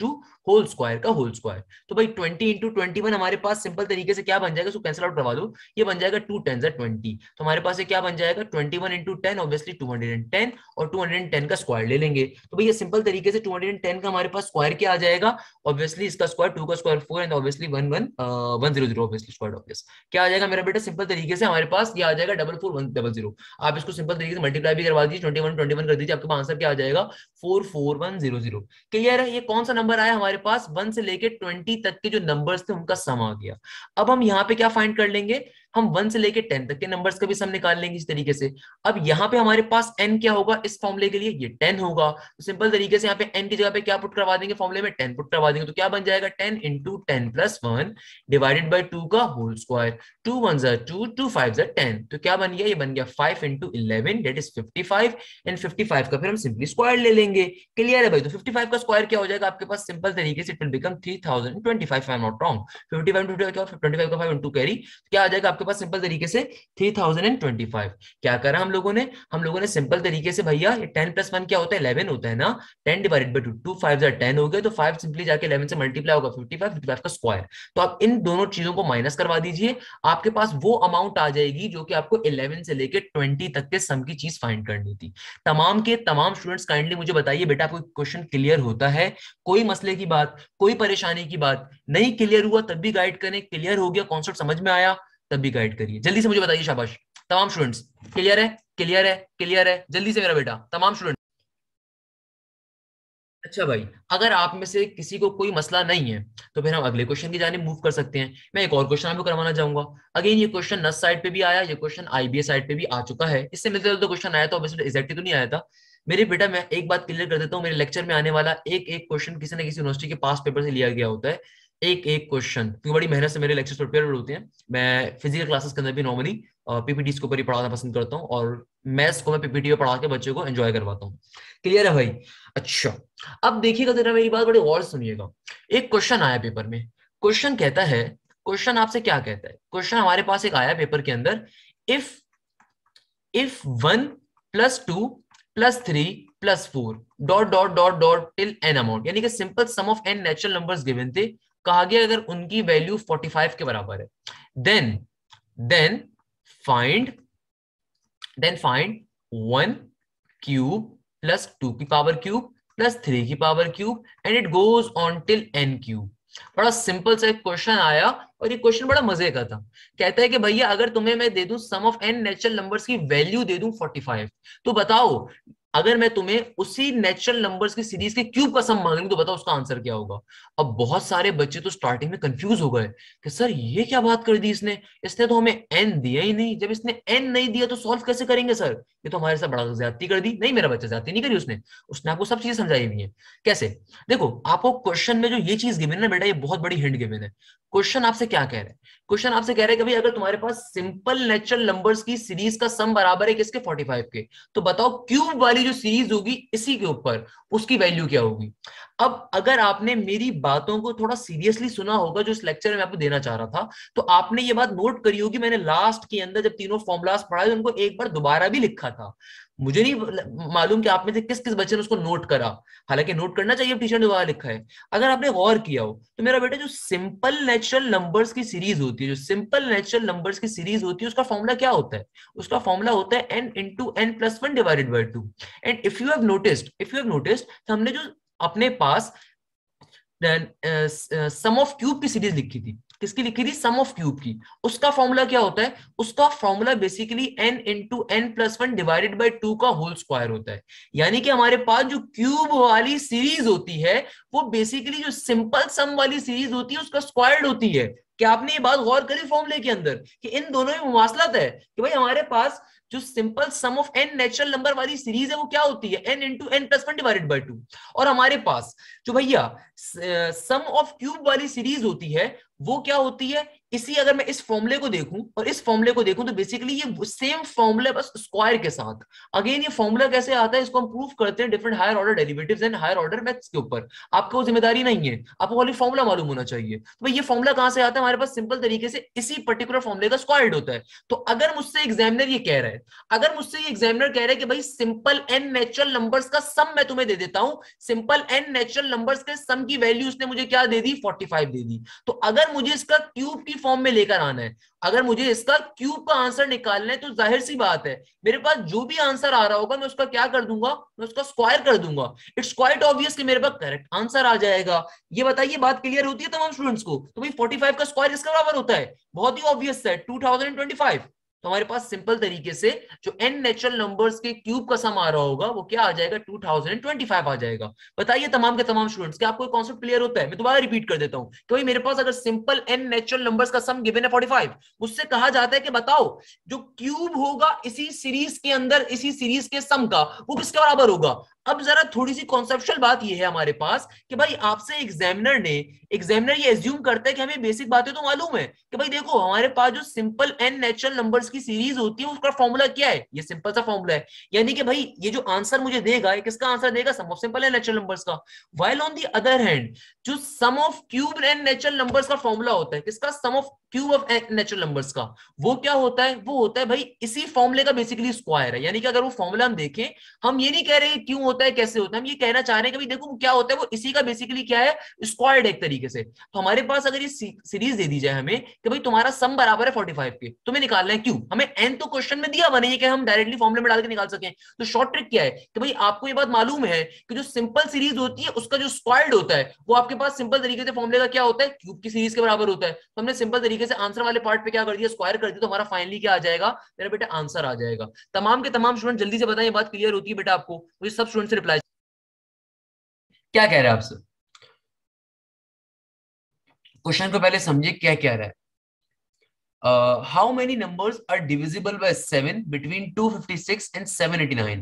whole square का होल स्क्वायर। तो भाई ट्वेंटी इंटू ट्वेंटी वन हमारे पास सिंपल तरीके से क्या बन जाएगा, इसको कैंसिल आउट करवा दो, ये बन जाएगा टू टेन ट्वेंटी। तो हमारे पास ये क्या बन जाएगा, twenty one into ten obviously two hundred and ten, और टू हंड्रेड एंड टेन का स्क्वायर ले लेंगे। तो भैया सिंपल तरीके से टू हंड्रेड एंड टेन का हमारे पास स्क्वायर क्या आ जाएगा, ऑब्वियसली इसका स्क्वायर, टू का square four and obviously one one one zero zero obviously square obvious क्या आ जाएगा मेरा बेटा, सिंपल तरीके से हमारे पास ये आ जाएगा double four one double zero. आप इसको सिंपल तरीके से मल्टीप्लाई भी करवा दीजिए, ट्वेंटी वन ट्वेंटी वन कर दीजिए, आपके पास आंसर क्या आ जाएगा, four four one zero zero. Clear है, ये कौन सा नंबर आया हमारे पास, वन से लेके ट्वेंटी तक के जो नंबर्स थे उनका सम आ गया। अब हम यहाँ पे क्या फाइंड कर लेंगे, हम वन से लेके टेन तक के नंबर्स का भी सम निकाल लेंगे इस तरीके से। अब यहाँ पे हमारे पास n क्या होगा इस फॉर्मूले के लिए, ये टेन होगा। तो सिंपल तरीके से यहाँ पे n की जगह पे क्या पुट करवा देंगे फॉर्मूले में, टेन पुट करवा देंगे। तो क्या बन जाएगा, ten into ten plus one divided by two का होल स्क्वायर, टू वन जा टू, टू फाइव जा टेन। तो क्या बन गया, ये बन गया five into eleven that is fifty five, and fifty five का फिर हम सिंपली स्क्वायर ले लेंगे। क्लियर है भाई, तो फिफ्टी फाइव का स्क्वायर क्या हो जाएगा आपके पास, सिंपल तरीके से it will become three thousand twenty five, I am not wrong. Fifty five twenty five का फाइव इंटू कैरी, क्या आ जाएगा आपके पास सिंपल तरीके से थ्री थाउजेंड ट्वेंटी फाइव। क्या करा हम लोगों ने, हम लोगों ने सिंपल तरीके से भैया ये टेन प्लस वन क्या होता है, इलेवन होता है ना, ten divided by two, two five जा टेन हो गया, तो फाइव सिंपली जाके इलेवन से मल्टीप्लाई होगा, फिफ्टी फाइव, फिफ्टी फाइव का स्क्वायर। तो आप इन दोनों चीजों को माइनस करवा दीजिए, आपके पास वो अमाउंट आ जाएगी जो कि आपको इलेवन से लेके ट्वेंटी तक के सम की चीज फाइंड करनी थी। तमाम के तमाम स्टूडेंट्स काइंडली मुझे बताइए बेटा, आपको क्वेश्चन क्लियर होता है, कोई मसले की बात, कोई परेशानी की बात नहीं, क्लियर हुआ तब भी गाइड करें, क्लियर हो गया कॉन्सेप्ट समझ में आया तब भी गाइड करिए। जल्दी से मुझे बताइए, शाबाश तमाम स्टूडेंट्स, क्लियर है, क्लियर है, क्लियर है, जल्दी से मेरा बेटा तमाम स्टूडेंट। अच्छा भाई, अगर आप में से किसी को कोई मसला नहीं है तो फिर हम अगले क्वेश्चन की जानिब मूव कर सकते हैं। मैं एक और क्वेश्चन आपको करवाना चाहूंगा। अगेन ये क्वेश्चन नस साइड पे भी आया, ये क्वेश्चन आईबीएस साइड पे भी आ चुका है, इससे मिलते जुलते क्वेश्चन आया, तो ऑब्वियसली एग्जैक्टली तो नहीं आया था मेरे बेटा। मैं एक बात क्लियर कर देता हूँ, मेरे लेक्चर में आने वाला एक एक क्वेश्चन किसी न किसी यूनिवर्सिटी के पास पेपर से लिया गया होता है, एक एक क्वेश्चन, क्योंकि बड़ी मेहनत से मेरे लेक्चर्स प्रिपेयर होते हैं। मैं फिजिकल क्लासेस के अंदर भी नॉर्मली पीपीटी के ऊपर ही पढ़ाना पसंद करता हूँ, और मैथ्स को मैं पीपीटी में पढ़ा के बच्चों को एंजॉय करवाता हूँ। क्लियर है भाई, अच्छा अब देखिएगा जरा, मेरी बात बड़ी गौर सुनिएगा। एक क्वेश्चन आया पेपर में, क्वेश्चन कहता है, क्वेश्चन आपसे क्या कहता है, क्वेश्चन हमारे पास एक आया पेपर के अंदर, if if one plus two plus three plus four dot dot dot dot till n amount, यानी कि simple sum of n natural numbers given थे, कहा गया अगर उनकी वैल्यू फोर्टी फाइव के बराबर है, then then find then find one cube plus two की पावर क्यूब प्लस थ्री की power cube and it goes on till n cube. बड़ा सिंपल सा एक क्वेश्चन आया, और ये क्वेश्चन बड़ा मजे का था। कहता है कि भैया अगर तुम्हें मैं दे दूं sum of n natural numbers की वैल्यू दे दूं फोर्टी फाइव, तो बताओ अगर मैं तुम्हें उसी नेचुरल नंबर्स की सीरीज के क्यूब का सम मांग लूं तो बताओ उसका आंसर क्या होगा। अब बहुत सारे बच्चे तो स्टार्टिंग में कंफ्यूज हो गए कि सर ये क्या बात कर दी इसने इसने तो हमें एन दिया ही नहीं, जब इसने एन नहीं दिया तो सॉल्व कैसे करेंगे सर, ये तो हमारे साथ बड़ा ज्यादती कर दी। नहीं मेरा बच्चा ज्यादती नहीं करी, उसने उसने आपको सब चीजें समझाई हुई है। कैसे, देखो आपको क्वेश्चन में जो ये चीज गिवन है ना बेटा, ये बहुत बड़ी हिंट गिवन है। क्वेश्चन आपसे क्या कह रहा है, क्वेश्चन आपसे कह रहा है कि भाई अगर तुम्हारे पास सिंपल नेचुरल नंबर्स की सीरीज का सम बराबर है किसके, फोर्टी फाइव के, तो बताओ क्यूब वाली जो सीरीज होगी इसी के ऊपर उसकी वैल्यू क्या होगी। अब अगर आपने मेरी बातों को थोड़ा सीरियसली सुना होगा जो इस लेक्चर में आपको देना चाह रहा था, तो आपने ये बात नोट करी होगी, मैंने लास्ट के अंदर जब तीनों फॉर्मुलास पढ़ाए उनको एक बार दोबारा भी लिखा था। मुझे नहीं मालूम कि आप में से किस किस बच्चे ने उसको नोट करा, हालांकि नोट करना चाहिए, टीचर ने दोबारा लिखा है। अगर आपने गौर किया हो तो मेरा बेटा जो सिंपल नेचुरल नंबर्स की सीरीज होती है, जो सिंपल नेचुरल नंबर्स की सीरीज होती है, उसका फॉर्मूला क्या होता है, उसका फॉर्मूला होता है n into n plus one divided by two. And if you have noticed if you have noticed हमने जो अपने पास सम ऑफ क्यूब की सीरीज लिखी थी, किसकी लिखी थी, सम ऑफ क्यूब की, उसका फॉर्मूला क्या होता है, उसका formula basically n into n plus one divided by two का होल स्क्वायर होता है। यानी कि हमारे पास जो क्यूब वाली सीरीज होती है वो बेसिकली जो सिंपल सम वाली सीरीज होती है उसका स्क्वायर्ड होती है। क्या आपने ये बात गौर करी फॉर्मूले के अंदर कि इन दोनों में मुमासलत है, कि भाई हमारे पास जो simple sum of n natural number वाली सीरीज है वो क्या होती है, n into n plus one divided by two, और हमारे पास जो भैया सम ऑफ क्यूब वाली सीरीज होती है वो क्या होती है, इसी अगर मैं इस फॉर्मूले को देखूं और इस फॉर्मूले को देखूं तो बेसिकली ये सेम फॉर्मूला बस स्क्वायर के साथ। अगेन ये फॉर्मूला कैसे आता है इसको हम प्रूव करते हैं different higher order derivatives and higher order maths के ऊपर। आपको जिम्मेदारी नहीं है, आपको खाली फॉर्मूला मालूम होना चाहिए। तो भाई ये फॉर्मूला कहां से आता है, हमारे पास सिंपल तरीके से इसी पर्टिकुलर फॉर्मूले का स्क्वायर्ड होता है। तो अगर मुझसे एग्जामिनर ये कह रहा है, है। अगर मुझसे ये एग्जामिनर कह रहे हैं कि भाई सिंपल एन नेचुरल नंबर्स का सम मैं तुम्हें दे देता हूं, सिंपल एन नेचुरल नंबर्स के सम की वैल्यू उसने मुझे क्या दे दी, पैंतालीस दे दी। तो अगर मुझे इसका क्यूब की फॉर्म में लेकर आना है, अगर मुझे इसका क्यूब का आंसर निकालना है, तो जाहिर सी बात है मेरे पास जो भी आंसर आ रहा होगा मैं उसका क्या कर दूंगा, मैं उसका स्क्वायर कर दूंगा। इट्स क्वाइट ऑब्वियस कि मेरे पास करेक्ट आंसर आ जाएगा। ये बताइए बात क्लियर होती है तमाम स्टूडेंट्स को? तो भाई पैंतालीस का स्क्वायर इसके बराबर होता है, बहुत ही ऑब्वियस है, टू थाउजेंड ट्वेंटी फाइव। तो हमारे पास सिंपल तरीके से जो एन नेचुरल नंबर्स के क्यूब का सम आ रहा होगा वो क्या आ जाएगा, टू थाउजेंड ट्वेंटी फाइव आ जाएगा। बताइए तमाम के तमाम स्टूडेंट्स, क्या आपको कॉन्सेप्ट क्लियर होता है? मैं दोबारा रिपीट कर देता हूं कि भाई मेरे पास अगर सिंपल एन नेचुरल नंबर्स का सम गिवन है पैंतालीस, उससे कहा जाता है कि बताओ जो क्यूब होगा इसी सीरीज के अंदर, इसी सीरीज के सम का, वो किसके बराबर होगा। अब जरा थोड़ी सी कॉन्सेप्चुअल बात ये है हमारे पास कि भाई आपसे एग्जामिनर ने एग्जामिनर ये एज्यूम करता है कि हमें बेसिक बातें तो मालूम है कि भाई देखो हमारे पास जो सिंपल एन नेचुरल नंबर्स की सीरीज होती है उसका फॉर्मूला क्या है, ये सिंपल सा फॉर्मूला है। यानी कि भाई ये जो आंसर मुझे देगा ये किसका आंसर देगा, sum of simple n natural numbers का। While on the other hand जो sum of cube n natural numbers का फॉर्मूला होता है, किसका, sum of cube of natural numbers का, वो क्या होता है, वो होता है भाई इसी फॉर्मूले का बेसिकली स्क्वायर है। यानी कि अगर वो फॉर्मूला हम देखें, हम ये नहीं कह रहे क्यों होता है कैसे होता है, हम ये कहना चाह रहे हैं कि भाई देखो क्या होता है, वो इसी का बेसिकली क्या है, स्क्वायर्ड एक तरीके से। तो हमारे पास अगर ये सीरीज दे दी जाए हमें कि भाई तुम्हारा सम बराबर है पैंतालीस के, तुम्हें निकालना है क्यों, हमें एन तो क्वेश्चन में दिया बने कि हम डायरेक्टली फॉर्मूले में डाल के निकाल सकें। तो शॉर्ट ट्रिक क्या है कि भाई आपको ये बात मालूम है कि जो सिंपल सीरीज होती है उसका जो स्क्वायर्ड होता है वो आपके पास सिंपल तरीके से फॉर्मूले का क्या होता है, क्यूब की सीरीज के बराबर होता है। तो हमने सिंपल तरीके से आंसर वाले पार्ट पे क्या कर दिया, स्क्वायर कर दिया, तो हमारा फाइनली क्या आ जाएगा, मेरा बेटा आंसर आ जाएगा। तमाम के तमाम स्टूडेंट जल्दी से बताएं ये बात क्लियर होती है बेटा आपको? मुझे सब स्टूडेंट से रिप्लाई क्या कह रहे हैं आपसे, क्वेश्चन को पहले समझिए क्या कह रहा है। How many numbers are divisible by seven between two fifty six and seven eighty nine.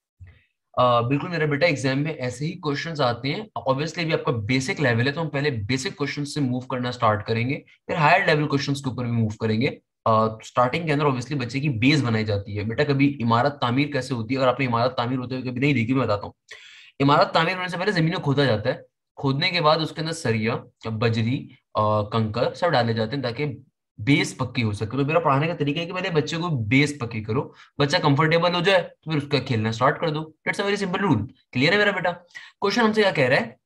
बिल्कुल मेरा बेटा एग्जाम में ऐसे ही क्वेश्चंस आते हैं। ऑब्वियसली भी आपका बेसिक लेवल है तो हम पहले बेसिक क्वेश्चंस से मूव करना स्टार्ट करेंगे, फिर हायर लेवल क्वेश्चंस के ऊपर भी मूव करेंगे। स्टार्टिंग uh, के अंदर ऑब्वियसली बच्चे की बेस बनाई जाती है। बेटा कभी इमारत तामीर कैसे होती है, अगर आपने इमारत तामीर होते हुए कभी नहीं देखी, मैं बताता हूँ। इमारत तामीर होने से पहले जमीन को खोदा जाता है, खोदने के बाद उसके अंदर सरिया, बजरी, कंकर सब डाले जाते हैं ताकि बेस पक्की हो सके। तो मेरा पढ़ाने का तरीका है कि पहले बच्चे को बेस पक्की करो, बच्चा कंफर्टेबल हो जाए तो फिर उसका खेलना स्टार्ट कर दो। It's a very simple rule. Clear है मेरा बेटा? क्वेश्चन हमसे क्या कह रहा है,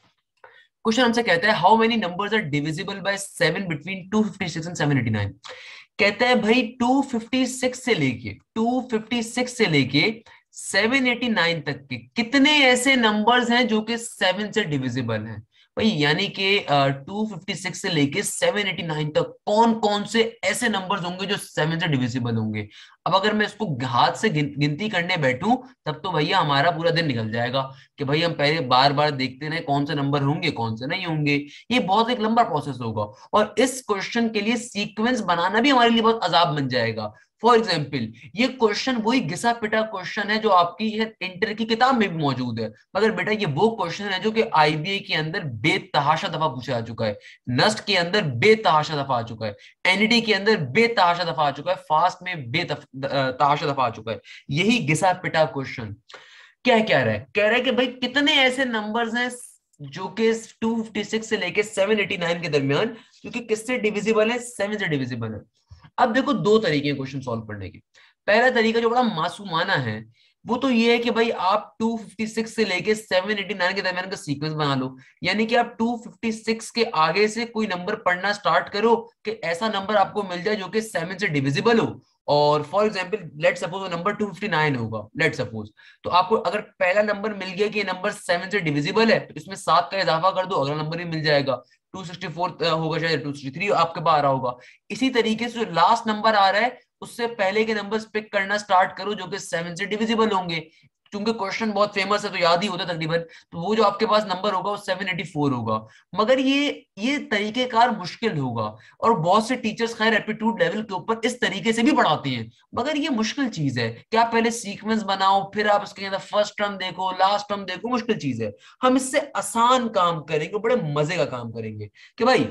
क्वेश्चन हमसे कहता है how many numbers are divisible by seven between two fifty six and seven eighty nine. कहता है भाई टू फिफ्टी सिक्स से लेके टू फिफ्टी सिक्स से लेके सेवन एटी नाइन तक के कितने ऐसे नंबर्स हैं जो कि सेवन से डिविजिबल हैं। भाई यानी कि टू फिफ्टी सिक्स से लेके सेवन एटी नाइन तक कौन कौन से ऐसे नंबर्स होंगे जो सेवन से डिविजिबल होंगे। अब अगर मैं इसको हाथ से गिन, गिनती करने बैठूं तब तो भैया हमारा पूरा दिन निकल जाएगा कि भाई हम पहले बार बार देखते रहे कौन से नंबर होंगे कौन से नहीं होंगे। ये बहुत एक लंबा प्रोसेस होगा और इस क्वेश्चन के लिए सीक्वेंस बनाना भी हमारे लिए बहुत अजाब बन जाएगा। फॉर एग्जाम्पल ये क्वेश्चन वही घिसा पिटा क्वेश्चन है जो आपकी इंटर की किताब में भी मौजूद है, मगर बेटा ये वो क्वेश्चन है जो कि आईबीए के अंदर बेतहाशा दफा पूछा जा चुका है, नस्ट के अंदर बेतहाशा दफा आ चुका है, एनईटी के अंदर बेतहाशा दफा आ चुका है, फास्ट में बेतहाशा दफा आ चुका है। यही घिसा पिटा क्वेश्चन क्या कह रहा है, कह रहा है कि भाई कितने ऐसे नंबर्स हैं जो कि टू फिफ्टी सिक्स से लेके सेवन एटी नाइन के दरमियान जो कि किससे डिविजिबल है, सेवन से डिविजिबल है। अब देखो दो तरीके हैं क्वेश्चन सॉल्व करने के। पहला तरीका जो बड़ा मासूमाना है वो तो ये है कि भाई आप टू फिफ्टी सिक्स से लेके सेवन एटी नाइन के दरमियान का सीक्वेंस बना लो, यानी कि आप टू फिफ्टी सिक्स के आगे से कोई नंबर पढ़ना स्टार्ट करो कि ऐसा नंबर आपको मिल जाए जो कि सेवन से डिविजिबल हो। और फॉर एग्जांपल लेट सपोज वो नंबर टू फिफ्टी नाइन होगा, लेट सपोज, तो आपको अगर पहला नंबर मिल गया कि ये नंबर सेवन से डिविजिबल है तो इसमें सात का इजाफा कर दो, अगला नंबर भी मिल जाएगा, टू सिक्सटी फोर होगा शायद, टू सिक्सटी थ्री आपके पास आ रहा होगा। इसी तरीके से जो लास्ट नंबर आ रहा है उससे पहले के नंबर्स पिक करना स्टार्ट करो जो कि सेवन से डिविजिबल होंगे। क्योंकि क्वेश्चन बहुत फेमस है तो याद ही होता है तकरीबन, तो वो जो आपके पास नंबर होगा वो सेवन एटी फोर होगा। मगर ये ये तरीकेकार मुश्किल होगा और बहुत से टीचर्स खैर एप्टीट्यूड लेवल के ऊपर इस तरीके से भी पढ़ाते हैं, मगर ये मुश्किल चीज है कि आप पहले सीक्वेंस बनाओ फिर आप उसके अंदर फर्स्ट टर्म देखो लास्ट टर्म देखो, मुश्किल चीज है। हम इससे आसान काम करेंगे, बड़े मजे का काम करेंगे कि भाई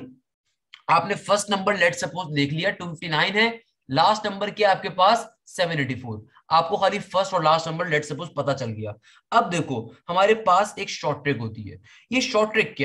आपने फर्स्ट नंबर लेट सपोज देख लिया टू फिफ्टी नाइन है, लास्ट नंबर क्या आपके पास सेवन एटी फोर, आपको खाली फर्स्ट और लास्ट नंबर लेट सपोज पता चल गया। अब देखो हमारे पास एक शॉर्ट ट्रिक होती है। ये शॉर्ट ट्रिक क्या है,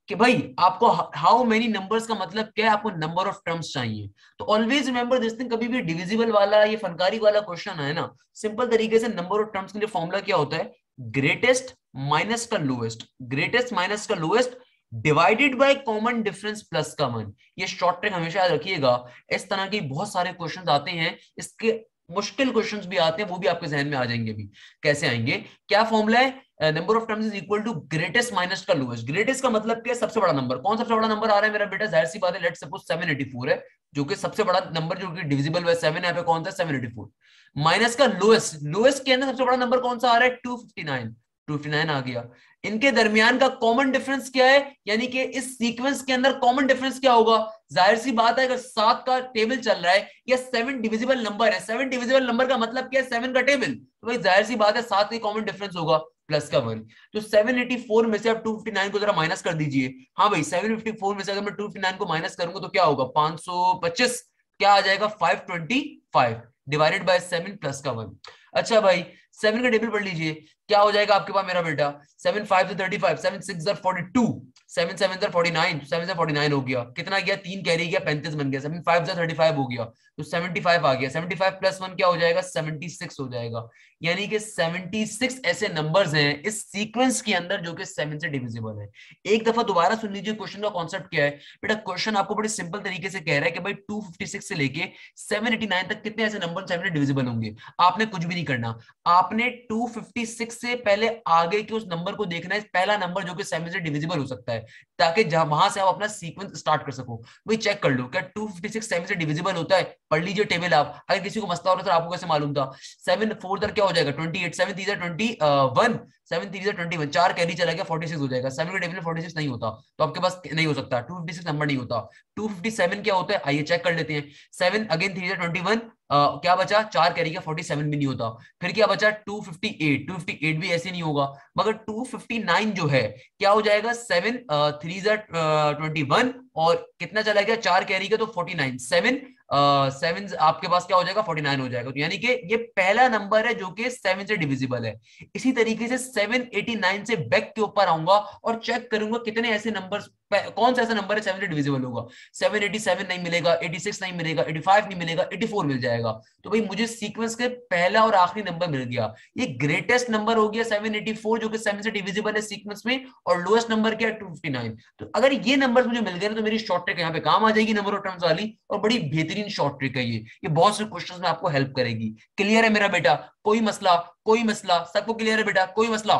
कि भाई आपको हाउ मेनी नंबर्स का मतलब क्या है, आपको नंबर ऑफ टर्म्स चाहिए। तो ऑलवेज रिमेंबर दिस थिंग, कभी भी डिविजिबल वाला ये फनकारी वाला क्वेश्चन है ना, सिंपल तरीके से नंबर ऑफ टर्म्स के लिए फॉर्मूला क्या होता है, ग्रेटेस्ट माइनस का लोएस्ट, ग्रेटेस्ट माइनस का lowest divided by common difference plus का वन। ये शॉर्ट ट्रिक हमेशा याद रखिएगा। इस तरह के बहुत सारे क्वेश्चंस आते हैं, इसके मुश्किल क्वेश्चंस भी आते हैं, वो भी आपके जहन में आ जाएंगे भी। कैसे आएंगे, क्या फॉर्मूला है, number of terms is equal to greatest minus का लोएस्ट। ग्रेटेस्ट का मतलब क्या है, सबसे बड़ा नंबर। कौन सबसे बड़ा नंबर आ रहा है मेरा बेटा, जाहिर सी बात है, let's suppose seven eighty four है, जो कि सबसे बड़ा नंबर, जो कि डिविजिबल है सेवन, यहाँ पे कौन सा सेवन एटी फोर। माइनस का लोएस्ट, लोएस्ट के अंदर सबसे बड़ा नंबर कौन सा आ रहा है, two fifty nine, two fifty nine आ गया। इनके दरमियान का कॉमन डिफरेंस क्या है, यानी कि इस सीक्वेंस के अंदर कॉमन डिफरेंस क्या होगा। जाहिर सी बात है, अगर सात का टेबल चल रहा है या सेवन डिविजिबल नंबर है, सेवन डिविजिबल नंबर का मतलब क्या है, सेवन का टेबल, तो भाई जाहिर सी बात है सात का कॉमन डिफरेंस होगा प्लस का वन। तो सेवन एटी फोर में से आप टू फिफ्टी नाइन को जरा माइनस कर दीजिए। हाँ भाई, सेवन फिफ्टी फोर में से अगर मैं टू फिफ्टी नाइन को माइनस करूंगा तो क्या होगा, पांच सौ पच्चीस, क्या आ जाएगा, five twenty five divided by seven plus का वन। अच्छा भाई, सेवन का टेबल पढ़ लीजिए, क्या हो जाएगा आपके पास मेरा बेटा, सेवन फाइव से thirty five, seven six forty two, seven seven से फोर्टी नाइन, सेवन से फोर्टी नाइन हो गया, कितना गया, तीन कैरी गया, पैंतीस बन गया, सेवन फाइव से थर्टी फाइव हो गया, तो सेवेंटी फाइव आ गया, सेवेंटी फाइव प्लस वन क्या हो जाएगा, सेवेंटी सिक्स हो जाएगा। यानी कि सेवेंटी सिक्स ऐसे नंबर्स हैं इस सीक्वेंस के अंदर जो कि सेवन से डिविजिबल है। एक दफा दोबारा सुन लीजिए क्वेश्चन का कॉन्सेप्ट क्या है बेटा। क्वेश्चन आपको बड़े सिंपल तरीके से कह रहा है कि भाई टू फिफ्टी सिक्स से लेके सेवन एटी नाइन तक कितने ऐसे नंबर सेवन से डिविजिबल होंगे। आपने कुछ भी नहीं करना, आपने टू फिफ्टी सिक्स से पहले आगे के उस नंबर को देखना है, पहला नंबर जो कि सेवन से डिविजिबल हो सकता है, ताकि जहां वहां से आप अपना सीक्वेंस स्टार्ट कर सको। वही चेक कर लो, क्या टू फिफ्टी सिक्स सेवन से डिविजिबल होता है, पढ़ लीजिए टेबल आप। अगर किसी को मसला हो रहा था आपको कैसे मालूम था, सेवन फोर तक क्या हो जाएगा, twenty eight, seven three twenty one, seven three twenty one, चार कैरी चला गया, फोर्टी सिक्स हो जाएगा। सेवन के टेबल में फोर्टी सिक्स नहीं होता तो आपके पास नहीं हो सकता, टू फिफ्टी सिक्स नंबर नहीं होता। टू फिफ्टी सेवन क्या होता है, आइए चेक कर लेते हैं। Seven again three twenty one, Uh, क्या बचा, चार कैरी का फोर्टी सेवन भी नहीं होता। फिर क्या बचा, two fifty eight, two fifty eight भी ऐसे नहीं होगा। मगर टू फिफ्टी नाइन जो है क्या हो जाएगा, सेवन थ्री ट्वेंटी वन और कितना चला गया, चार कैरी का तो forty nine, seven seven uh, आपके पास क्या हो जाएगा, फोर्टी नाइन हो जाएगा। तो यानी कि ये पहला नंबर है जो कि सेवन से डिविजिबल है। इसी तरीके से सेवन एटी नाइन से बैक के ऊपर आऊंगा और चेक करूंगा कितने ऐसे नंबर्स, कौन सा ऐसा नंबर है सेवन से डिविजिबल होगा। सेवन एटी सेवन नहीं मिलेगा, एटी सिक्स नहीं मिलेगा, एटी फाइव नहीं मिलेगा, एटी फोर मिल जाएगा। तो भाई मुझे सीक्वेंस के पहला और आखिरी नंबर मिल गया। ये ग्रेटेस्ट नंबर हो गया सेवन एटी फोर जो कि सेवन से डिविजिबल है सीक्वेंस में, और लोएस्ट नंबर क्या है, टू फिफ्टी नाइन। तो अगर ये नंबर मुझे मिल गए ना तो मेरी शॉर्ट ट्रिक यहाँ पे काम आ जाएगी, नंबर ऑफ टर्म्स वाली, और बड़ी बेहतरीन शॉर्ट ट्रिक है ये। ये बहुत से क्वेश्चंस में आपको हेल्प करेगी। क्लियर है मेरा बेटा, कोई मसला, कोई मसला, सबको क्लियर है बेटा, कोई मसला।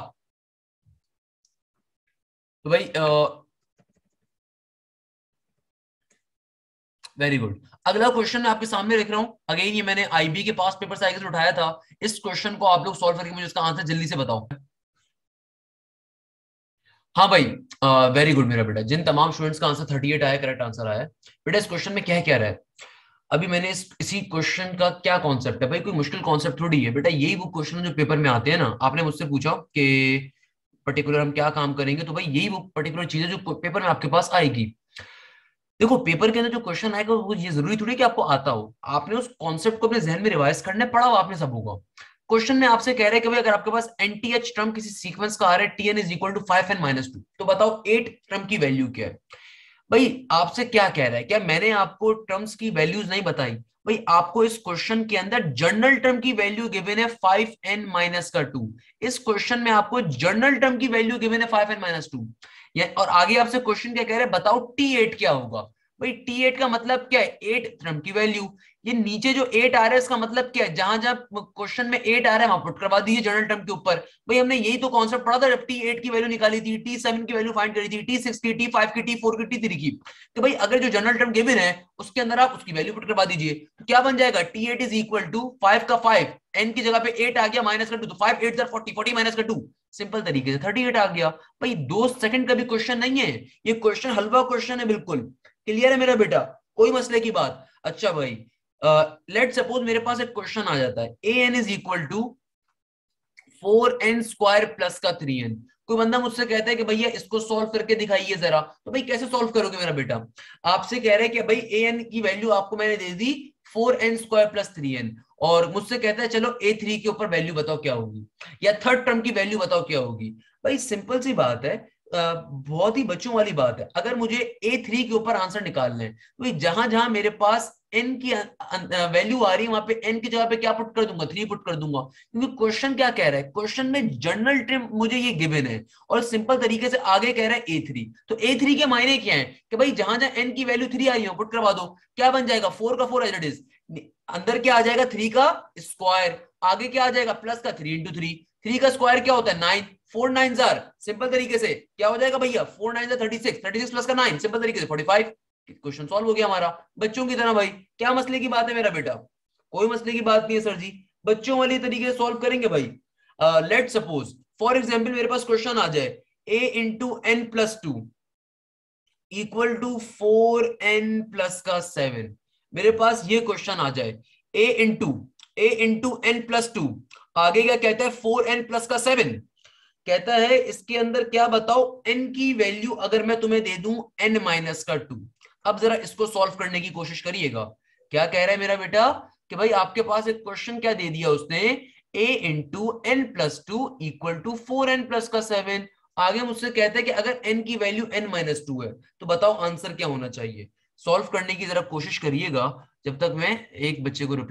तो भाई वेरी गुड। अगला क्वेश्चन मैं आपके सामने रख रहा हूं, अगेन ये मैंने आईबी के पास पेपर साइकिल से उठाया था। इस क्वेश्चन को आप लोग सॉल्व करके मुझे इसका आंसर जल्दी से बताओ। हाँ भाई, वेरी गुड मेरा बेटा, जिन तमाम स्टूडेंट्स का आंसर थर्टी एट आया, करेक्ट आंसर आया। बेटा इस क्वेश्चन में क्या क्या रहा है, अभी मैंने इस इसी क्वेश्चन का क्या कॉन्सेप्ट है, भाई कोई मुश्किल कॉन्सेप्ट थोड़ी है बेटा, यही वो क्वेश्चन जो पेपर में आते हैं ना। आपने मुझसे पूछा कि पर्टिकुलर हम क्या काम करेंगे, तो भाई यही वो पर्टिकुलर चीजें जो पेपर में आपके पास आएगी। देखो पेपर के अंदर जो क्वेश्चन आएगा वो ये जरूरी थोड़ी कि आपको आता हो, आपने उस कॉन्सेप्ट को अपने जहन में रिवाइज करना है, पढ़ा हो आपने सब होगा। क्वेश्चन में आपसे कह रहे हैं कि भाई अगर आपके पास एनटीएच टर्म किसी सीक्वेंस का आ रहा है, Tn is equal to five n minus two, तो बताओ एट टर्म की वैल्यू क्या है। भाई आपसे क्या कह रहा है, क्या मैंने आपको टर्म्स की वैल्यूज नहीं बताई, भाई आपको इस क्वेश्चन के अंदर जनरल टर्म की वैल्यू गिवन है फाइव एन माइनस का टू। इस क्वेश्चन में आपको जनरल टर्म की वैल्यू गिवन है फाइव एन माइनस टू, और आगे आपसे क्वेश्चन क्या कह रहे हैं, बताओ टी एट क्या होगा। भाई टी एट का मतलब क्या है, एट टर्म की वैल्यू। ये नीचे जो एट आ रहा है इसका मतलब क्या है, जहां जहां क्वेश्चन में एट आ रहा है वहां पुट करवा दीजिए जनरल टर्म के ऊपर। भाई हमने यही तो कॉन्सेप्ट पढ़ा था जब टी एट की वैल्यू निकाली थी, टी सेवन की वैल्यू फाइंड करी थी, टी सिक्स की, टी फाइव की, टी फोर की, टी थ्री की। तो भाई अगर जो जनरल टर्म गिवन है उसके अंदर आप उसकी वैल्यू पुट करवा दीजिए, तो क्या बन जाएगा, T eight is equal to five का फाइव, एन की जगह पे एट आ गया, माइनस का टू, तो फाइव एट जर फोर्टी, फोर्टी माइनस का टू, सिंपल तरीके से थर्टी एट आ गया। भाई दो सेकंड का भी क्वेश्चन नहीं है ये, क्वेश्चन हलवा क्वेश्चन है बिल्कुल। क्लियर है मेरा बेटा, कोई मसले की बात। अच्छा भाई लेट uh, सपोज मेरे पास एक क्वेश्चन आ जाता है, a n is equal to four n square plus का थ्री एन। कोई बंदा मुझसे कहता है कि भैया इसको सॉल्व करके दिखाइए जरा, तो भाई कैसे सॉल्व करोगे मेरा बेटा। आपसे कह रहे हैं कि भाई ए एन की वैल्यू आपको मैंने दे दी four n square plus three n, और मुझसे कहता है चलो ए थ्री के ऊपर वैल्यू बताओ क्या होगी, या थर्ड टर्म की वैल्यू बताओ क्या होगी। भाई सिंपल सी बात है, बहुत ही बच्चों वाली बात है। अगर मुझे ए थ्री के ऊपर आंसर निकालना है तो जहां जहां मेरे पास एन की वैल्यू आ रही है वहां पे एन की जगह पे क्या पुट कर दूंगा, थ्री पुट कर दूंगा, क्योंकि क्वेश्चन क्या कह रहा है, क्वेश्चन में जनरल टर्म मुझे ये गिवन है और सिंपल तरीके से आगे कह रहा है ए थ्री। तो ए थ्री के मायने क्या है कि भाई जहां जहां एन की वैल्यू थ्री आई हो पुट करवा दो। क्या बन जाएगा, फोर का फोर एज इट इज, अंदर क्या आ जाएगा, थ्री का स्क्वायर, आगे क्या आ जाएगा, प्लस का थ्री इंटू थ्री, थ्री का स्क्वायर क्या होता है नाइन, फोर नाइन जार, सिंपल तरीके से क्या हो जाएगा भैया, फोर नाइन जार thirty six, thirty six plus का नाइन, सिंपल तरीके से फोर्टी फाइव। क्वेश्चन सॉल्व हो गया हमारा बच्चों की तरह। भाई क्या मसले की बात है मेरा बेटा, कोई मसले की बात नहीं है सर जी, बच्चों वाली तरीके से सॉल्व करेंगे भाई। लेट सपोज फॉर एग्जाम्पल मेरे पास क्वेश्चन आ जाए a into n plus two equal to four n plus का सेवन, मेरे पास ये क्वेश्चन आ जाए a into a into n plus two, आगे क्या कहता है फोर एन प्लस का सेवन, कहता है इसके अंदर क्या बताओ n की वैल्यू अगर मैं तुम्हें दे दूं n माइनस का टू। अब जरा इसको सॉल्व करने की कोशिश करिएगा। क्या कह रहा है मेरा बेटा कि भाई आपके पास एक क्वेश्चन क्या दे दिया उसने, a into n plus two equal to four n plus का सेवन, आगे मुझसे कहता है कि अगर n की वैल्यू n माइनस टू है तो बताओ आंसर क्या होना चाहिए। सॉल्व करने की जरा कोशिश करिएगा जब तक मैं एक बच्चे को रिप्लाई।